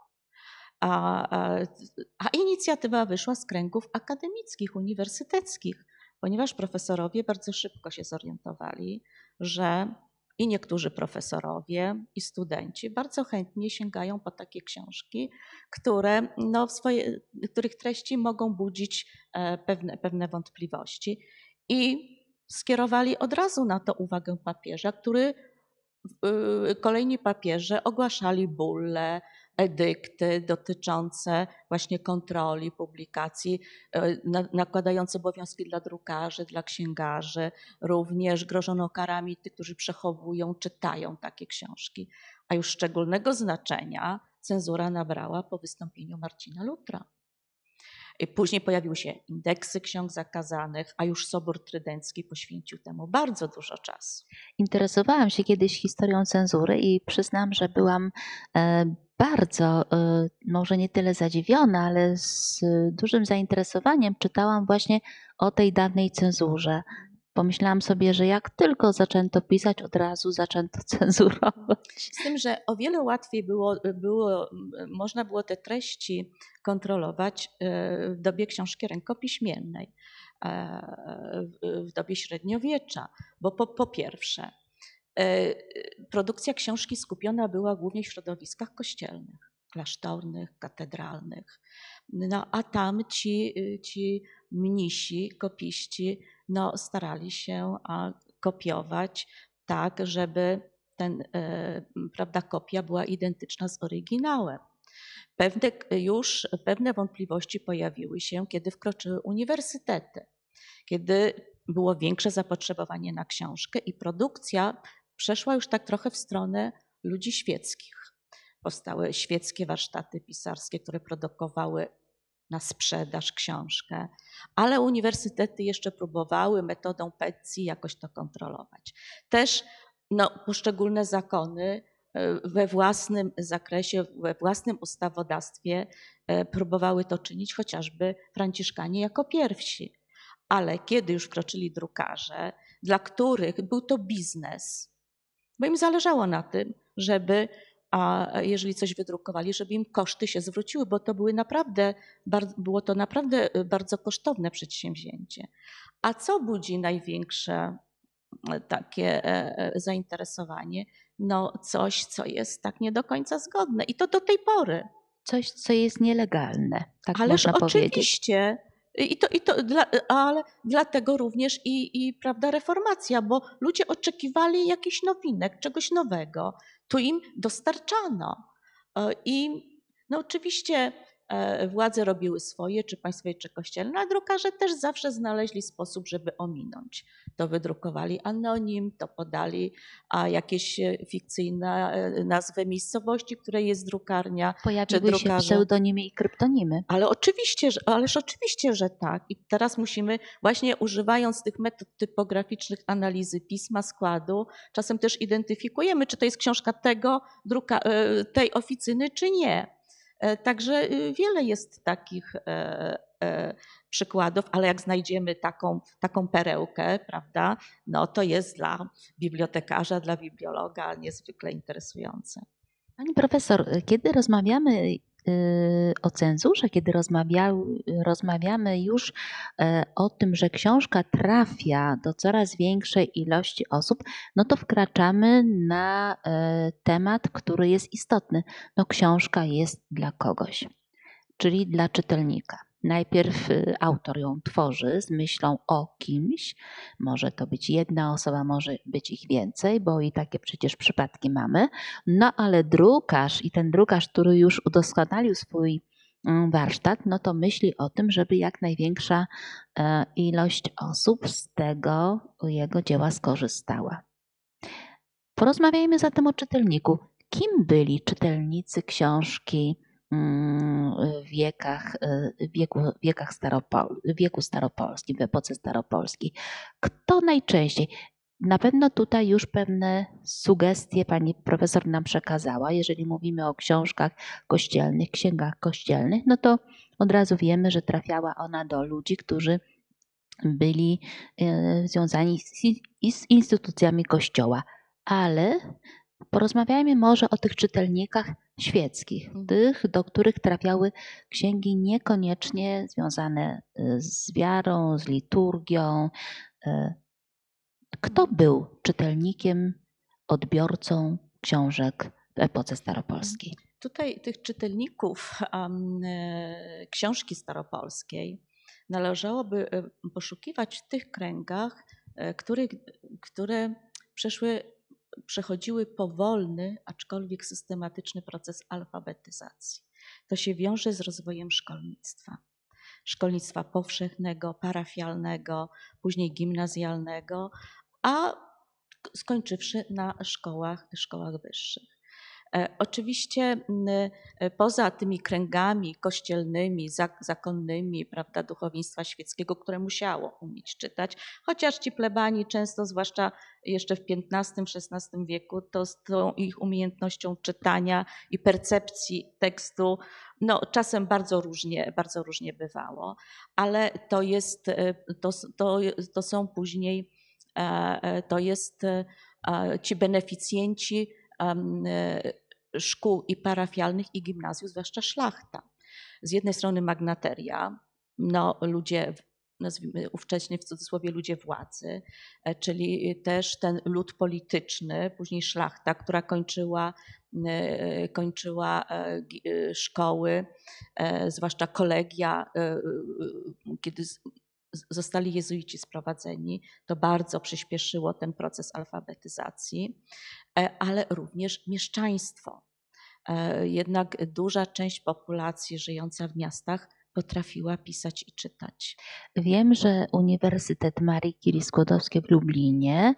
A inicjatywa wyszła z kręgów akademickich, uniwersyteckich, ponieważ profesorowie bardzo szybko się zorientowali, że i niektórzy profesorowie, i studenci bardzo chętnie sięgają po takie książki, które których treści mogą budzić pewne wątpliwości. I skierowali od razu na to uwagę papieża, który kolejni papieże ogłaszali bulle, edykty dotyczące właśnie kontroli publikacji, nakładające obowiązki dla drukarzy, dla księgarzy. Również grożono karami tych, którzy przechowują, czytają takie książki. A już szczególnego znaczenia cenzura nabrała po wystąpieniu Marcina Lutra. Później pojawiły się indeksy ksiąg zakazanych, a już Sobór Trydencki poświęcił temu bardzo dużo czasu. Interesowałam się kiedyś historią cenzury i przyznam, że byłam bardzo, może nie tyle zadziwiona, ale z dużym zainteresowaniem czytałam właśnie o tej dawnej cenzurze. Pomyślałam sobie, że jak tylko zaczęto pisać, od razu zaczęto cenzurować. Z tym, że o wiele łatwiej można było te treści kontrolować w dobie książki rękopiśmiennej, w dobie średniowiecza, bo po pierwsze, produkcja książki skupiona była głównie w środowiskach kościelnych, klasztornych, katedralnych. No, a tam ci mnisi, kopiści starali się kopiować tak, żeby kopia była identyczna z oryginałem. Pewne wątpliwości pojawiły się, kiedy wkroczyły uniwersytety, kiedy było większe zapotrzebowanie na książkę i produkcja przeszła już tak trochę w stronę ludzi świeckich. Powstały świeckie warsztaty pisarskie, które produkowały na sprzedaż książkę, ale uniwersytety jeszcze próbowały metodą petycji jakoś to kontrolować. Też poszczególne zakony we własnym zakresie, we własnym ustawodawstwie próbowały to czynić, chociażby Franciszkanie jako pierwsi. Ale kiedy już wkroczyli drukarze, dla których był to biznes, bo im zależało na tym, żeby, jeżeli coś wydrukowali, żeby im koszty się zwróciły, bo to było to naprawdę bardzo kosztowne przedsięwzięcie. A co budzi największe takie zainteresowanie? Coś, co jest tak nie do końca zgodne. I to do tej pory. Coś, co jest nielegalne, tak Ależ można powiedzieć. Oczywiście. Ale dlatego również prawda, reformacja, bo ludzie oczekiwali jakichś nowinek, czegoś nowego. Tu im dostarczano. I oczywiście władze robiły swoje, czy państwowe, czy kościelne, a drukarze też zawsze znaleźli sposób, żeby ominąć. To wydrukowali anonim, to podali jakieś fikcyjne nazwy miejscowości, w której jest drukarnia. Pojawiły się pseudonimy i kryptonimy. Ależ oczywiście, że tak. I teraz musimy właśnie używając tych metod typograficznych analizy pisma, składu, czasem też identyfikujemy, czy to jest książka tej oficyny, czy nie. Także wiele jest takich przykładów, ale jak znajdziemy taką perełkę, prawda, to jest dla bibliotekarza, dla bibliologa niezwykle interesujące. Pani profesor, kiedy rozmawiamy o cenzurze, kiedy rozmawiamy już o tym, że książka trafia do coraz większej ilości osób, to wkraczamy na temat, który jest istotny. Książka jest dla kogoś, czyli dla czytelnika. Najpierw autor ją tworzy z myślą o kimś. Może to być jedna osoba, może być ich więcej, bo i takie przecież przypadki mamy. Ale drukarz i ten drukarz, który już udoskonalił swój warsztat, to myśli o tym, żeby jak największa ilość osób z tego jego dzieła skorzystała. Porozmawiajmy zatem o czytelniku. Kim byli czytelnicy książki w wieku staropolskim, w epoce staropolskiej? Kto najczęściej? Na pewno tutaj już pewne sugestie pani profesor nam przekazała. Jeżeli mówimy o książkach kościelnych, księgach kościelnych, no to od razu wiemy, że trafiała ona do ludzi, którzy byli związani z instytucjami Kościoła. Ale porozmawiajmy może o tych czytelnikach świeckich, tych, do których trafiały księgi niekoniecznie związane z wiarą, z liturgią. Kto był czytelnikiem, odbiorcą książek w epoce staropolskiej? Tutaj tych czytelników książki staropolskiej należałoby poszukiwać w tych kręgach, które przechodziły powolny, aczkolwiek systematyczny proces alfabetyzacji. To się wiąże z rozwojem szkolnictwa powszechnego, parafialnego, później gimnazjalnego, a skończywszy na szkołach wyższych. Oczywiście poza tymi kręgami kościelnymi, zakonnymi, prawda, duchowieństwa świeckiego, które musiało umieć czytać, chociaż ci plebani często, zwłaszcza jeszcze w XV-XVI wieku, to z tą ich umiejętnością czytania i percepcji tekstu, no czasem bardzo różnie bywało, ale to są później, to jest ci beneficjenci szkół i parafialnych i gimnazjów, zwłaszcza szlachta. Z jednej strony magnateria, no ludzie, nazwijmy ówcześnie w cudzysłowie ludzie władzy, czyli też ten lud polityczny, później szlachta, która kończyła szkoły, zwłaszcza kolegia, kiedy zostali jezuici sprowadzeni, to bardzo przyspieszyło ten proces alfabetyzacji, ale również mieszczaństwo. Jednak duża część populacji żyjąca w miastach potrafiła pisać i czytać. Wiem, że Uniwersytet Marii Curie Skłodowskiej w Lublinie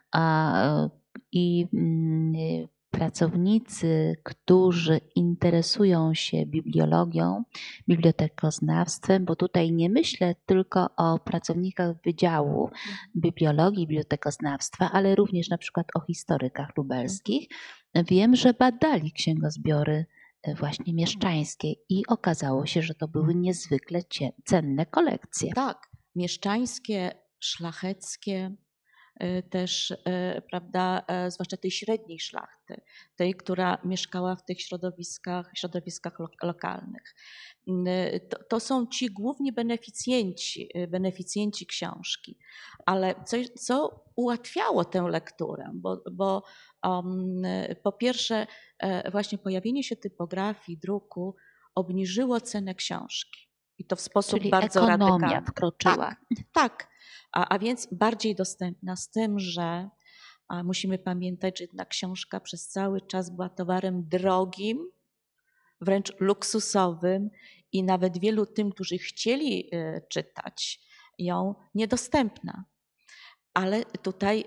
i pracownicy, którzy interesują się bibliologią, bibliotekoznawstwem, bo tutaj nie myślę tylko o pracownikach Wydziału Bibliologii, Bibliotekoznawstwa, ale również na przykład o historykach lubelskich. Wiem, że badali księgozbiory właśnie mieszczańskie i okazało się, że to były niezwykle cenne kolekcje. Tak, mieszczańskie, szlacheckie, też, prawda, zwłaszcza tej średniej szlachty, tej, która mieszkała w tych środowiskach lokalnych. To są ci główni beneficjenci książki, ale co ułatwiało tę lekturę, bo po pierwsze właśnie pojawienie się typografii, druku obniżyło cenę książki i to w sposób Czyli bardzo ekonomia radykalny. wkroczyła. Tak. A więc bardziej dostępna, z tym, że musimy pamiętać, że jednak książka przez cały czas była towarem drogim, wręcz luksusowym i nawet wielu tym, którzy chcieli czytać ją, niedostępna. Ale tutaj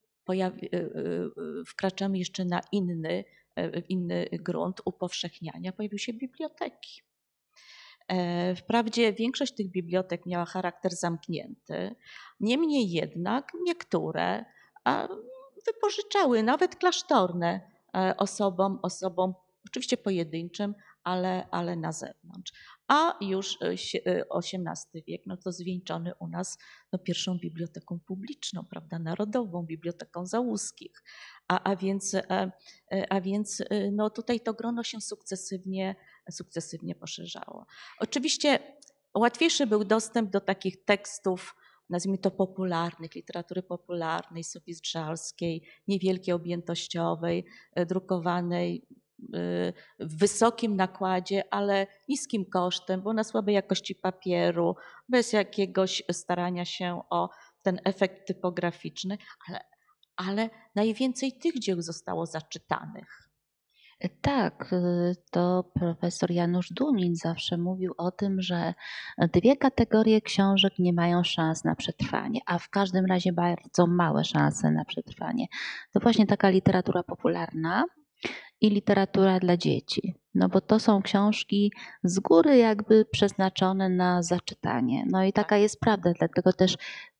wkraczamy jeszcze na inny grunt upowszechniania. Pojawiły się biblioteki. Wprawdzie większość tych bibliotek miała charakter zamknięty, niemniej jednak niektóre wypożyczały, nawet klasztorne, osobom oczywiście pojedynczym, ale na zewnątrz. A już XVIII wiek, no to zwieńczony u nas pierwszą biblioteką publiczną, prawda, Narodową Biblioteką Załuskich. A więc no tutaj to grono się sukcesywnie poszerzało. Oczywiście łatwiejszy był dostęp do takich tekstów, nazwijmy to popularnych, literatury popularnej, Sofii Strzelskiej, niewielkiej objętościowej, drukowanej w wysokim nakładzie, ale niskim kosztem, bo na słabej jakości papieru, bez jakiegoś starania się o ten efekt typograficzny, ale najwięcej tych dzieł zostało zaczytanych. Tak, to profesor Janusz Dunin zawsze mówił o tym, że dwie kategorie książek nie mają szans na przetrwanie, a w każdym razie bardzo małe szanse na przetrwanie. To właśnie taka literatura popularna i literatura dla dzieci. No bo to są książki z góry jakby przeznaczone na zaczytanie. No i taka jest prawda, dlatego też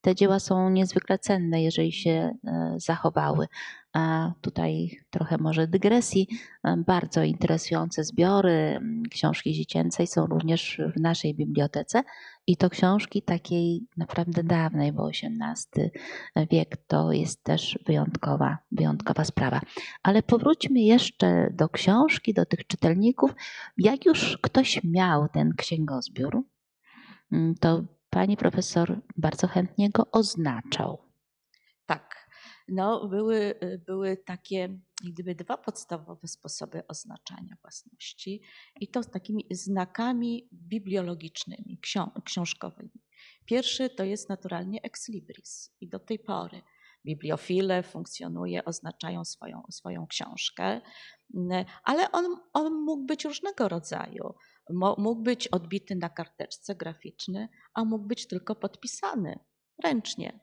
te dzieła są niezwykle cenne, jeżeli się zachowały. A tutaj trochę może dygresji. Bardzo interesujące zbiory książki dziecięcej są również w naszej bibliotece i to książki takiej naprawdę dawnej, bo XVIII wiek to jest też wyjątkowa sprawa. Ale powróćmy jeszcze do książki, do tych czytelników. Jak już ktoś miał ten księgozbiór, to pani profesor bardzo chętnie go oznaczał. Tak. No, były takie jak gdyby dwa podstawowe sposoby oznaczania własności i to z takimi znakami bibliologicznymi, książkowymi. Pierwszy to jest naturalnie ex libris i do tej pory bibliofile funkcjonuje, oznaczają swoją książkę, ale on mógł być różnego rodzaju. Mógł być odbity na karteczce graficzny, a mógł być tylko podpisany ręcznie,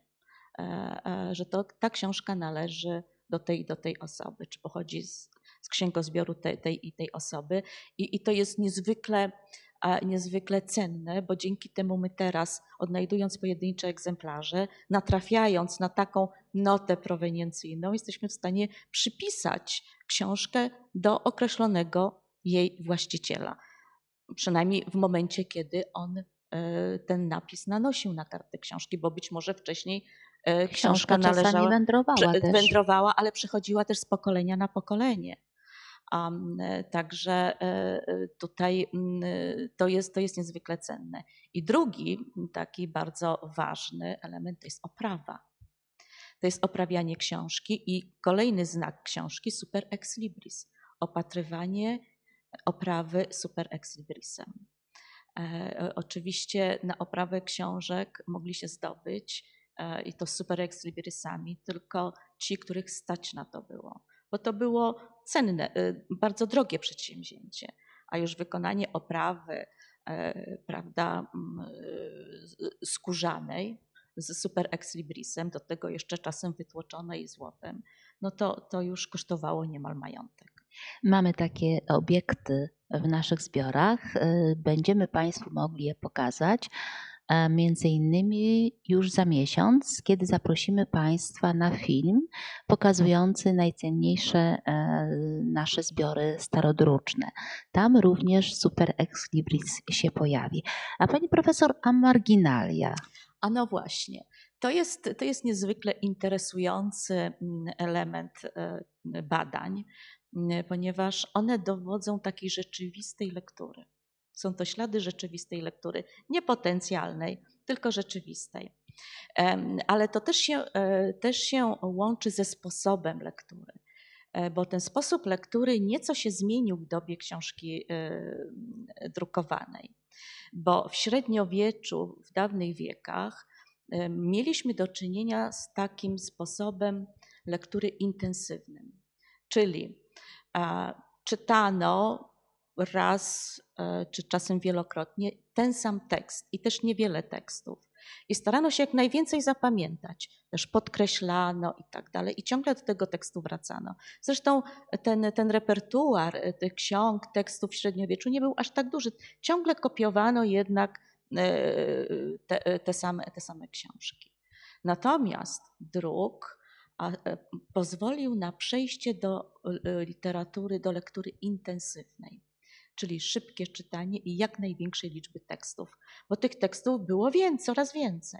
że ta książka należy do tej osoby, czy pochodzi z księgozbioru tej osoby. I to jest niezwykle cenne, bo dzięki temu my teraz, odnajdując pojedyncze egzemplarze, natrafiając na taką notę proweniencjonalną, jesteśmy w stanie przypisać książkę do określonego jej właściciela. Przynajmniej w momencie, kiedy on ten napis nanosił na kartę książki, bo być może wcześniej książka czasami wędrowała, ale przechodziła też z pokolenia na pokolenie. Także tutaj to jest niezwykle cenne. I drugi taki bardzo ważny element to jest oprawa. To jest oprawianie książki i kolejny znak książki super ex libris. Opatrywanie oprawy super ex librisem. Oczywiście na oprawę książek mogli się zdobyć i to super ex librisami tylko ci, których stać na to było. Bo to było cenne, bardzo drogie przedsięwzięcie, a już wykonanie oprawy, prawda, skórzanej z super ex librisem, do tego jeszcze czasem wytłoczonej złotem, no to już kosztowało niemal majątek. Mamy takie obiekty w naszych zbiorach. Będziemy Państwu mogli je pokazać. Między innymi już za miesiąc, kiedy zaprosimy Państwa na film pokazujący najcenniejsze nasze zbiory starodruczne. Tam również super ex libris się pojawi. A pani profesor, a marginalia? A no właśnie, to jest niezwykle interesujący element badań, ponieważ one dowodzą takiej rzeczywistej lektury. Są to ślady rzeczywistej lektury, nie potencjalnej, tylko rzeczywistej. Ale to też się łączy ze sposobem lektury, bo ten sposób lektury nieco się zmienił w dobie książki drukowanej, bo w średniowieczu, w dawnych wiekach mieliśmy do czynienia z takim sposobem lektury intensywnym, czyli czytano raz czy czasem wielokrotnie ten sam tekst i też niewiele tekstów. I starano się jak najwięcej zapamiętać, też podkreślano i tak dalej, i ciągle do tego tekstu wracano. Zresztą ten repertuar tych ksiąg, tekstów w średniowieczu nie był aż tak duży. Ciągle kopiowano jednak te same książki. Natomiast druk pozwolił na przejście do literatury, do lektury intensywnej, czyli szybkie czytanie i jak największej liczby tekstów, bo tych tekstów było coraz więcej.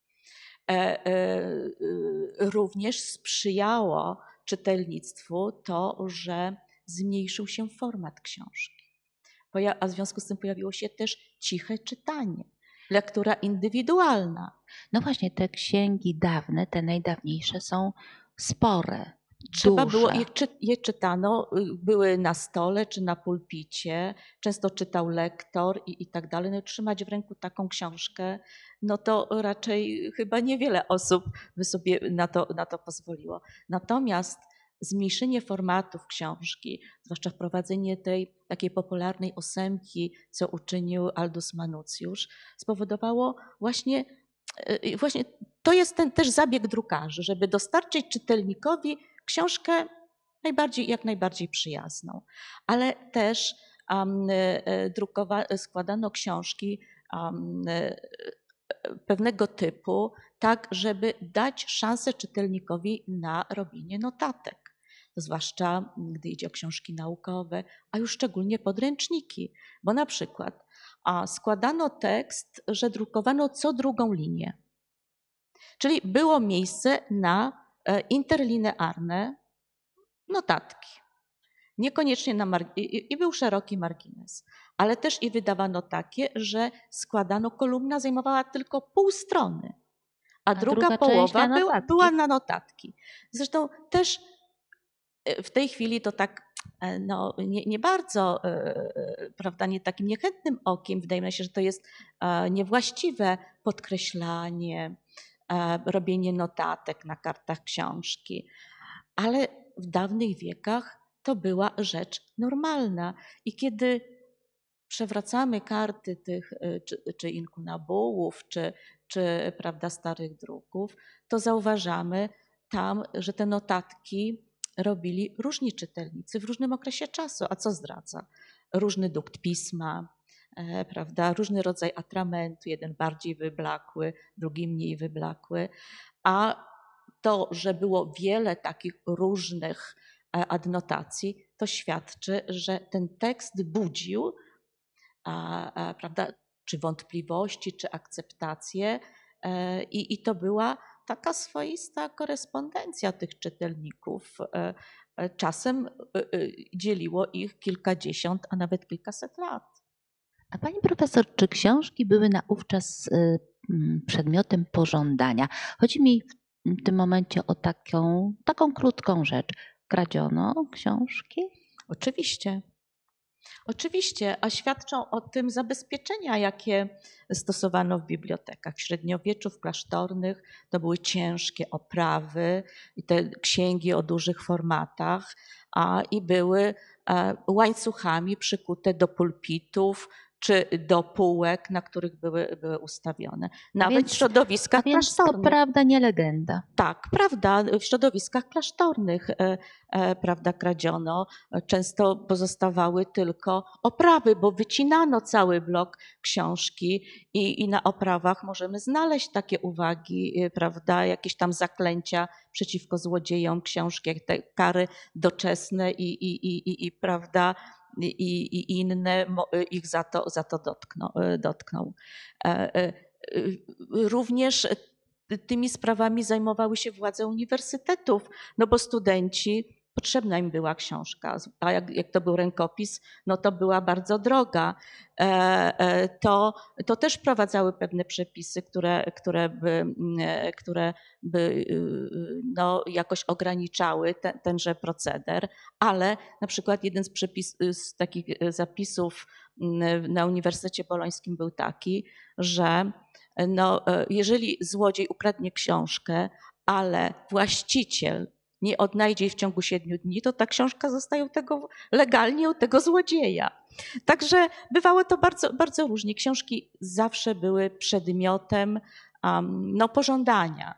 Również sprzyjało czytelnictwu to, że zmniejszył się format książki, a w związku z tym pojawiło się też ciche czytanie, lektura indywidualna. No właśnie, te księgi dawne, te najdawniejsze są spore. Trzeba było, je czytano, były na stole czy na pulpicie, często czytał lektor i tak dalej. No, trzymać w ręku taką książkę, no to raczej chyba niewiele osób by sobie na to pozwoliło. Natomiast zmniejszenie formatów książki, zwłaszcza wprowadzenie tej takiej popularnej ósemki, co uczynił Aldus Manutius, spowodowało właśnie to jest ten też zabieg drukarzy, żeby dostarczyć czytelnikowi książkę jak najbardziej przyjazną. Ale też składano książki pewnego typu, tak żeby dać szansę czytelnikowi na robienie notatek. Zwłaszcza gdy idzie o książki naukowe, a już szczególnie podręczniki, bo na przykład składano tekst, że drukowano co drugą linię. Czyli było miejsce na interlinearne notatki. Niekoniecznie i był szeroki margines, ale też i wydawano takie, że składano, kolumna zajmowała tylko pół strony, a druga część połowa na notatki. była na notatki. Zresztą też w tej chwili to tak no, nie bardzo, prawda, nie takim niechętnym okiem wydaje mi się, że to jest niewłaściwe podkreślanie, robienie notatek na kartach książki, ale w dawnych wiekach to była rzecz normalna. I kiedy przewracamy karty tych czy inkunabułów, czy prawda, starych druków, to zauważamy tam, że te notatki robili różni czytelnicy w różnym okresie czasu. A co zdradza? Różny dukt pisma, prawda, różny rodzaj atramentu, jeden bardziej wyblakły, drugi mniej wyblakły. A to, że było wiele takich różnych adnotacji, to świadczy, że ten tekst budził, prawda, czy wątpliwości, czy akceptację, i to była taka swoista korespondencja tych czytelników. Czasem dzieliło ich kilkadziesiąt, a nawet kilkaset lat. A pani profesor, czy książki były naówczas przedmiotem pożądania? Chodzi mi w tym momencie o taką krótką rzecz. Kradziono książki? Oczywiście. Oczywiście, a świadczą o tym zabezpieczenia, jakie stosowano w bibliotekach. W średniowieczu, w klasztornych to były ciężkie oprawy i te księgi o dużych formatach i były łańcuchami przykute do pulpitów czy do półek, na których były ustawione. Nawet w środowiskach klasztornych. To prawda, nie legenda. Tak, prawda. W środowiskach klasztornych prawda, kradziono. Często pozostawały tylko oprawy, bo wycinano cały blok książki i na oprawach możemy znaleźć takie uwagi, prawda, jakieś tam zaklęcia przeciwko złodziejom książki, jak te kary doczesne i prawda, i inne ich za to dotkną. Również tymi sprawami zajmowały się władze uniwersytetów, no bo studenci, potrzebna im była książka, a jak to był rękopis, no to była bardzo droga. To też wprowadzały pewne przepisy, które by no, jakoś ograniczały tenże proceder, ale na przykład jeden z takich zapisów na Uniwersytecie Bolońskim był taki, że no, jeżeli złodziej ukradnie książkę, ale właściciel nie odnajdzie jej w ciągu 7 dni, to ta książka zostaje legalnie u tego złodzieja. Także bywało to bardzo, bardzo różnie. Książki zawsze były przedmiotem no, pożądania.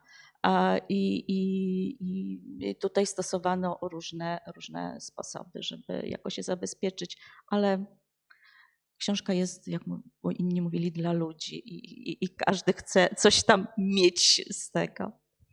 I tutaj stosowano różne sposoby, żeby jakoś się zabezpieczyć, ale książka jest, jak inni mówili, dla ludzi i każdy chce coś tam mieć z tego.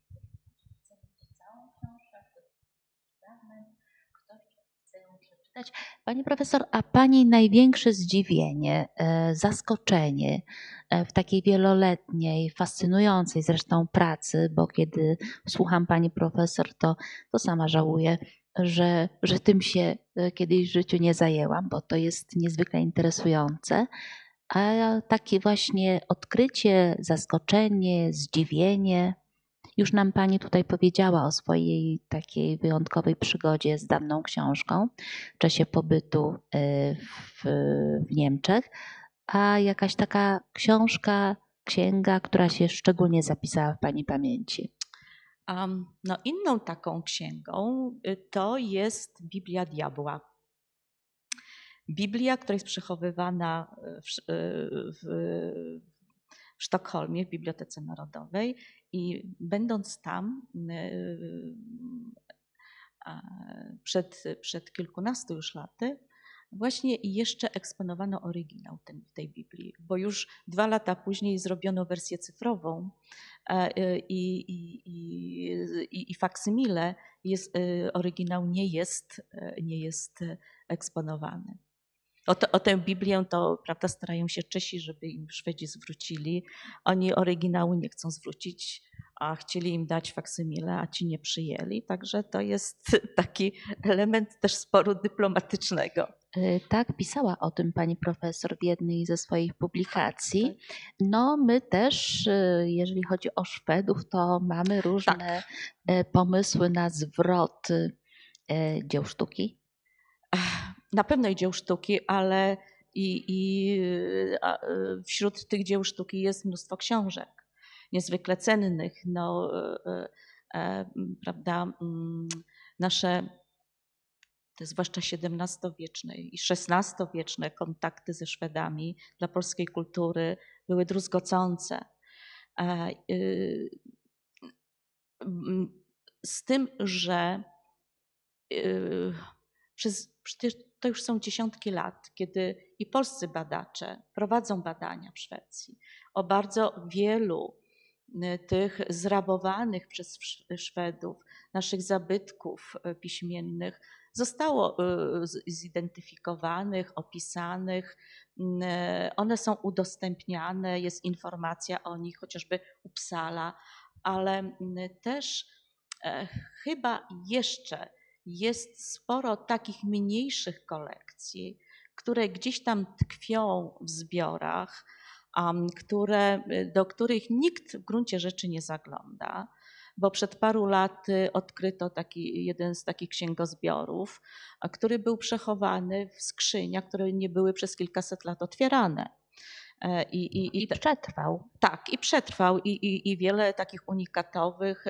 Pani profesor, a pani największe zdziwienie, zaskoczenie w takiej wieloletniej, fascynującej zresztą pracy, bo kiedy słucham pani profesor, to sama żałuję, że tym się kiedyś w życiu nie zajęłam, bo to jest niezwykle interesujące. A takie właśnie odkrycie, zaskoczenie, zdziwienie. Już nam pani tutaj powiedziała o swojej takiej wyjątkowej przygodzie z dawną książką w czasie pobytu w Niemczech, a jakaś taka księga, która się szczególnie zapisała w pani pamięci. No, inną taką księgą to jest Biblia Diabła. Biblia, która jest przechowywana w Sztokholmie, w Bibliotece Narodowej, i będąc tam przed kilkunastu już laty, właśnie jeszcze eksponowano oryginał tej Biblii, bo już 2 lata później zrobiono wersję cyfrową i faksymile, oryginał nie jest eksponowany. O tę Biblię to, prawda, starają się Czesi, żeby im Szwedzi zwrócili. Oni oryginału nie chcą zwrócić, a chcieli im dać faksymile, a ci nie przyjęli. Także to jest taki element też sporu dyplomatycznego. Tak, pisała o tym pani profesor w jednej ze swoich publikacji. Tak. No, my też, jeżeli chodzi o Szwedów, to mamy różne pomysły na zwrot dzieł sztuki. Na pewno i dzieł sztuki, ale wśród tych dzieł sztuki jest mnóstwo książek niezwykle cennych. No, prawda, nasze, te zwłaszcza XVII-wieczne i XVI-wieczne kontakty ze Szwedami dla polskiej kultury były druzgocące. Z tym, że przecież to już są dziesiątki lat, kiedy i polscy badacze prowadzą badania w Szwecji o bardzo wielu tych zrabowanych przez Szwedów naszych zabytków piśmiennych zostało zidentyfikowanych, opisanych. One są udostępniane, jest informacja o nich, chociażby Uppsala, ale też chyba jeszcze jest sporo takich mniejszych kolekcji, które gdzieś tam tkwią w zbiorach, do których nikt w gruncie rzeczy nie zagląda, bo przed paru laty odkryto jeden z takich księgozbiorów, który był przechowany w skrzyniach, które nie były przez kilkaset lat otwierane. I przetrwał. Tak, i przetrwał. I wiele takich unikatowych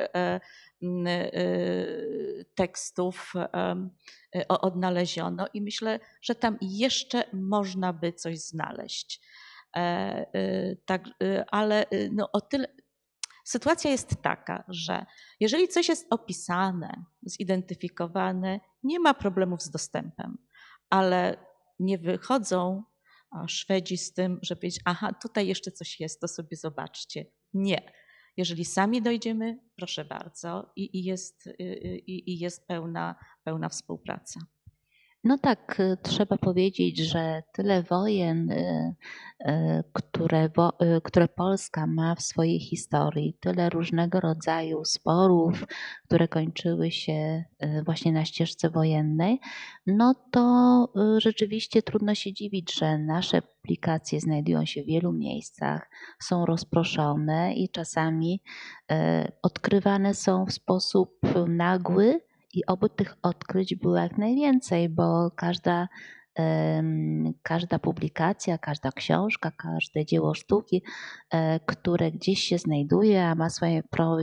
tekstów odnaleziono i myślę, że tam jeszcze można by coś znaleźć. Tak, ale no o tyle. Sytuacja jest taka, że jeżeli coś jest opisane, zidentyfikowane, nie ma problemów z dostępem, ale nie wychodzą Szwedzi z tym, że powiedzieć, aha, tutaj jeszcze coś jest, to sobie zobaczcie. Nie. Jeżeli sami dojdziemy, proszę bardzo, i jest pełna współpraca. No tak, trzeba powiedzieć, że tyle wojen, które Polska ma w swojej historii, tyle różnego rodzaju sporów, które kończyły się właśnie na ścieżce wojennej, no to rzeczywiście trudno się dziwić, że nasze publikacje znajdują się w wielu miejscach, są rozproszone i czasami odkrywane są w sposób nagły. I oby tych odkryć było jak najwięcej, bo każda publikacja, każda książka, każde dzieło sztuki, które gdzieś się znajduje, a ma swoją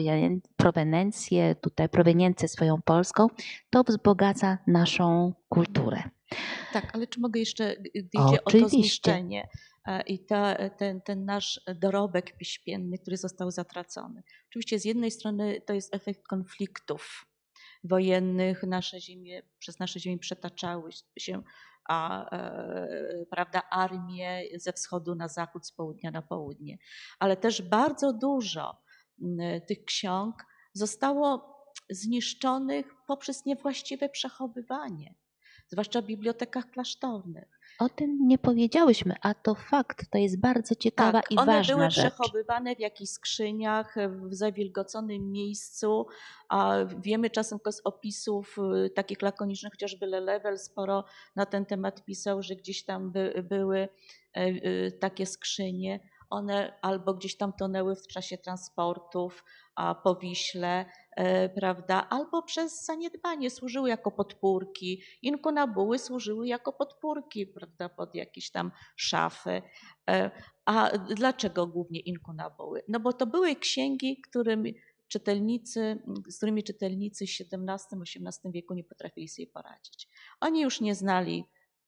proweniencję swoją polską, to wzbogaca naszą kulturę. Tak, ale czy mogę jeszcze, gdy idzie o to zniszczenie i ten nasz dorobek piśmienny, który został zatracony. Oczywiście z jednej strony to jest efekt konfliktów wojennych, przez nasze ziemię przetaczały się prawda, armie ze wschodu na zachód, z południa na południe. Ale też bardzo dużo tych ksiąg zostało zniszczonych poprzez niewłaściwe przechowywanie, zwłaszcza w bibliotekach klasztornych. O tym nie powiedziałyśmy, a to fakt, to jest bardzo ciekawa Tak, i one ważna były rzecz. przechowywane w jakichś skrzyniach, w zawilgoconym miejscu, a wiemy czasem z opisów takich lakonicznych, chociażby Lelewel sporo na ten temat pisał, że gdzieś tam były takie skrzynie. One albo gdzieś tam tonęły w czasie transportów po Wiśle, prawda, albo przez zaniedbanie służyły jako podpórki. Inkunabuły służyły jako podpórki, prawda, pod jakieś tam szafy. A dlaczego głównie inkunabuły? No bo to były księgi, z którymi czytelnicy w XVII-XVIII wieku nie potrafili sobie poradzić. Oni już nie znali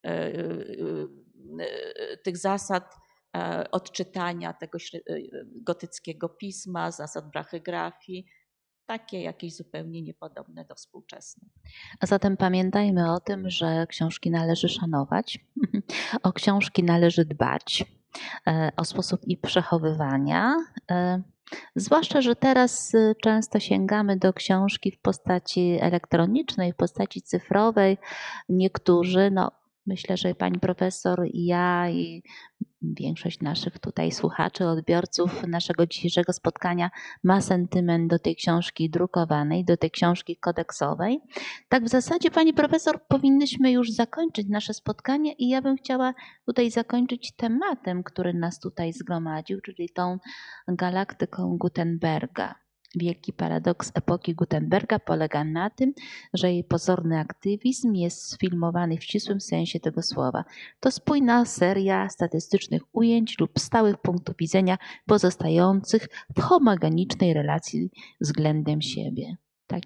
tych zasad odczytania tego gotyckiego pisma, zasad brachygrafii. takie jakieś zupełnie niepodobne do współczesnych. A zatem pamiętajmy o tym, że książki należy szanować, o książki należy dbać, o sposób ich przechowywania. Zwłaszcza, że teraz często sięgamy do książki w postaci elektronicznej, w postaci cyfrowej. Niektórzy, no myślę, że pani profesor i ja i większość naszych tutaj słuchaczy, odbiorców naszego dzisiejszego spotkania ma sentyment do tej książki drukowanej, do tej książki kodeksowej. Tak w zasadzie, pani profesor, powinnyśmy już zakończyć nasze spotkanie i ja bym chciała tutaj zakończyć tematem, który nas tutaj zgromadził, czyli tą galaktyką Gutenberga. Wielki paradoks epoki Gutenberga polega na tym, że jej pozorny aktywizm jest sfilmowany w ścisłym sensie tego słowa. To spójna seria statystycznych ujęć lub stałych punktów widzenia pozostających w homogenicznej relacji względem siebie.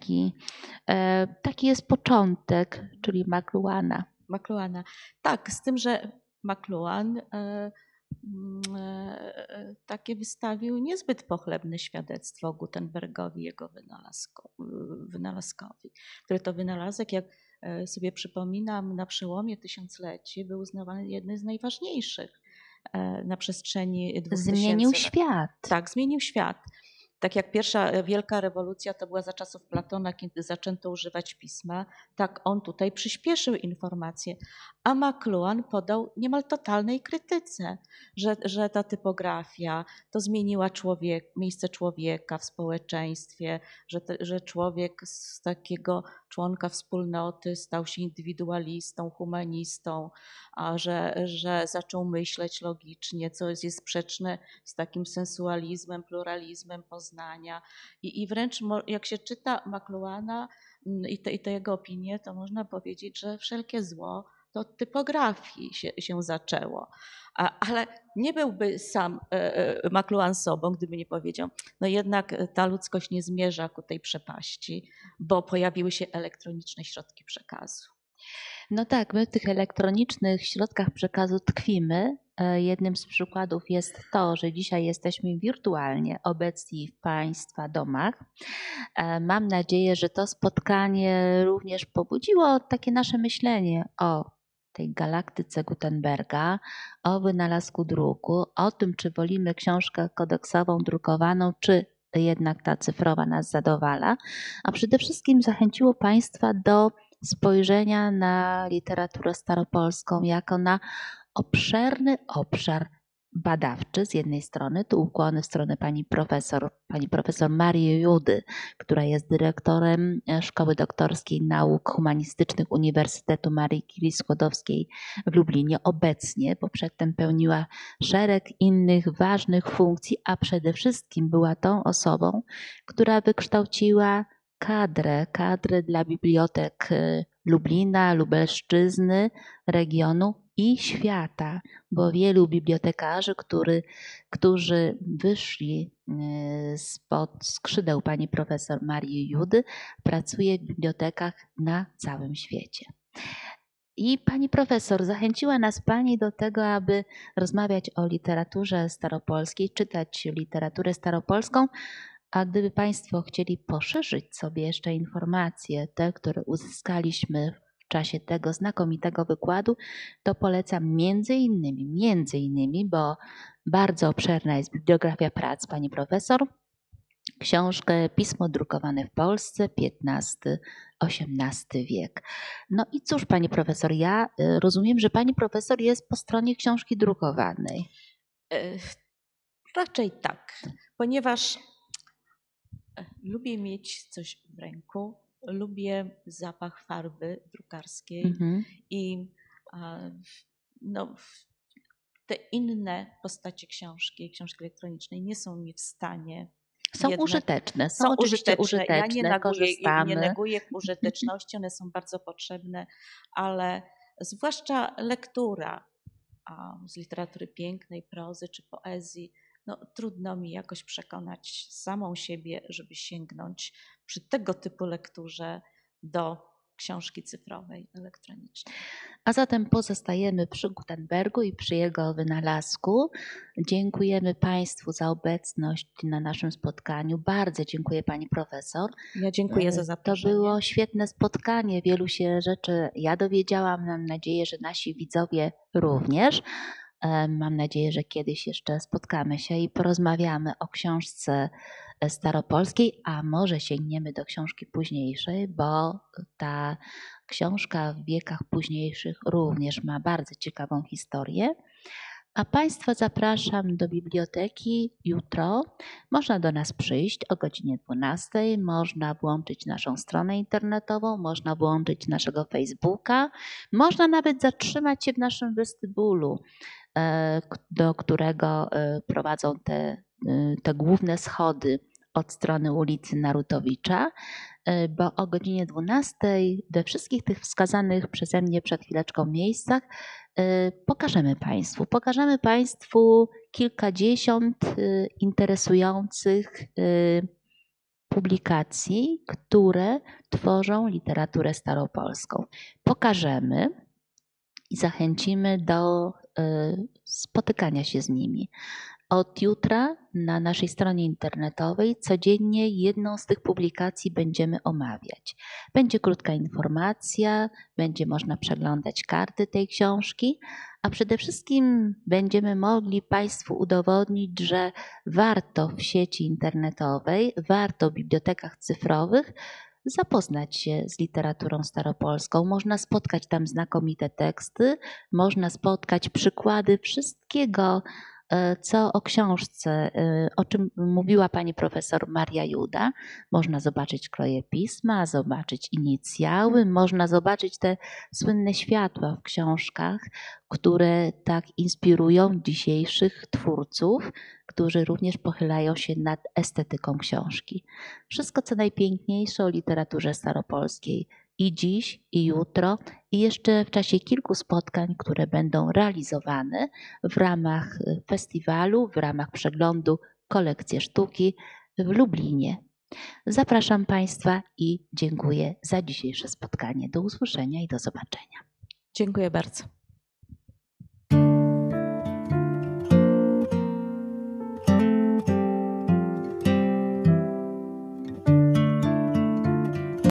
Taki jest początek, czyli McLuhana. McLuhana. Tak, z tym, że McLuhan takie wystawił niezbyt pochlebne świadectwo Gutenbergowi, jego wynalazkowi, który to wynalazek, jak sobie przypominam, na przełomie tysiącleci był uznawany jednym z najważniejszych na przestrzeni 2000 Zmienił lat. świat. Tak, zmienił świat. Tak jak pierwsza wielka rewolucja to była za czasów Platona, kiedy zaczęto używać pisma, tak on tutaj przyspieszył informacje. A McLuhan podał niemal totalnej krytyce, że ta typografia to zmieniła miejsce człowieka w społeczeństwie, że człowiek z takiego członka wspólnoty stał się indywidualistą, humanistą, a że zaczął myśleć logicznie, co jest sprzeczne z takim sensualizmem, pluralizmem poznania. I wręcz jak się czyta McLuhana i te jego opinie, to można powiedzieć, że wszelkie zło to od typografii się zaczęło. Ale nie byłby sam McLuhan sobą, gdyby nie powiedział, no jednak ta ludzkość nie zmierza ku tej przepaści, bo pojawiły się elektroniczne środki przekazu. No tak, my w tych elektronicznych środkach przekazu tkwimy. Jednym z przykładów jest to, że dzisiaj jesteśmy wirtualnie obecni w Państwa domach. Mam nadzieję, że to spotkanie również pobudziło takie nasze myślenie o tej galaktyce Gutenberga, o wynalazku druku, o tym, czy wolimy książkę kodeksową drukowaną, czy jednak ta cyfrowa nas zadowala, a przede wszystkim zachęciło Państwa do spojrzenia na literaturę staropolską jako na obszerny obszar badawczy z jednej strony, tu ukłony w stronę pani profesor Marii Judy, która jest dyrektorem Szkoły Doktorskiej Nauk Humanistycznych Uniwersytetu Marii Curie Skłodowskiej w Lublinie obecnie, bo przedtem pełniła szereg innych ważnych funkcji, a przede wszystkim była tą osobą, która wykształciła kadrę dla bibliotek Lublina, Lubelszczyzny, regionu i świata, bo wielu bibliotekarzy, którzy wyszli spod skrzydeł pani profesor Marii Judy, pracuje w bibliotekach na całym świecie. I pani profesor, zachęciła nas pani do tego, aby rozmawiać o literaturze staropolskiej, czytać literaturę staropolską, a gdyby Państwo chcieli poszerzyć sobie jeszcze informacje, te, które uzyskaliśmy w czasie tego znakomitego wykładu, to polecam między innymi, bo bardzo obszerna jest bibliografia prac pani profesor, książkę Pismo drukowane w Polsce, XV-XVIII wiek. No i cóż, pani profesor, ja rozumiem, że pani profesor jest po stronie książki drukowanej. Raczej tak, ponieważ lubię mieć coś w ręku, lubię zapach farby drukarskiej i no, te inne postacie książki elektronicznej nie są mi w stanie. Są użyteczne, są oczywiście użyteczne, ja nie korzystamy. neguję użyteczności, one są bardzo potrzebne, ale zwłaszcza lektura z literatury pięknej, prozy czy poezji, no, trudno mi jakoś przekonać samą siebie, żeby sięgnąć przy tego typu lekturze do książki cyfrowej, elektronicznej. A zatem pozostajemy przy Gutenbergu i przy jego wynalazku. Dziękujemy Państwu za obecność na naszym spotkaniu. Bardzo dziękuję Pani Profesor. Ja dziękuję za To zaproszenie. było świetne spotkanie. Wielu się rzeczy ja dowiedziałam. Mam nadzieję, że nasi widzowie również. Mam nadzieję, że kiedyś jeszcze spotkamy się i porozmawiamy o książce staropolskiej, a może sięgniemy do książki późniejszej, bo ta książka w wiekach późniejszych również ma bardzo ciekawą historię. A Państwa zapraszam do biblioteki jutro. Można do nas przyjść o godzinie 12. Można włączyć naszą stronę internetową, można włączyć naszego Facebooka, można nawet zatrzymać się w naszym westybulu, do którego prowadzą te główne schody od strony ulicy Narutowicza, bo o godzinie 12 we wszystkich tych wskazanych przeze mnie przed chwileczką miejscach pokażemy Państwu kilkadziesiąt interesujących publikacji, które tworzą literaturę staropolską. Pokażemy i zachęcimy do spotykania się z nimi. Od jutra na naszej stronie internetowej codziennie jedną z tych publikacji będziemy omawiać. Będzie krótka informacja, będzie można przeglądać karty tej książki, a przede wszystkim będziemy mogli Państwu udowodnić, że warto w sieci internetowej, warto w bibliotekach cyfrowych zapoznać się z literaturą staropolską. Można spotkać tam znakomite teksty, można spotkać przykłady wszystkiego, co o książce, o czym mówiła pani profesor Maria Juda. Można zobaczyć kroje pisma, zobaczyć inicjały, można zobaczyć te słynne światła w książkach, które tak inspirują dzisiejszych twórców, którzy również pochylają się nad estetyką książki. Wszystko, co najpiękniejsze o literaturze staropolskiej i dziś, i jutro, i jeszcze w czasie kilku spotkań, które będą realizowane w ramach festiwalu, w ramach przeglądu Kolekcje Sztuki w Lublinie. Zapraszam Państwa i dziękuję za dzisiejsze spotkanie. Do usłyszenia i do zobaczenia. Dziękuję bardzo.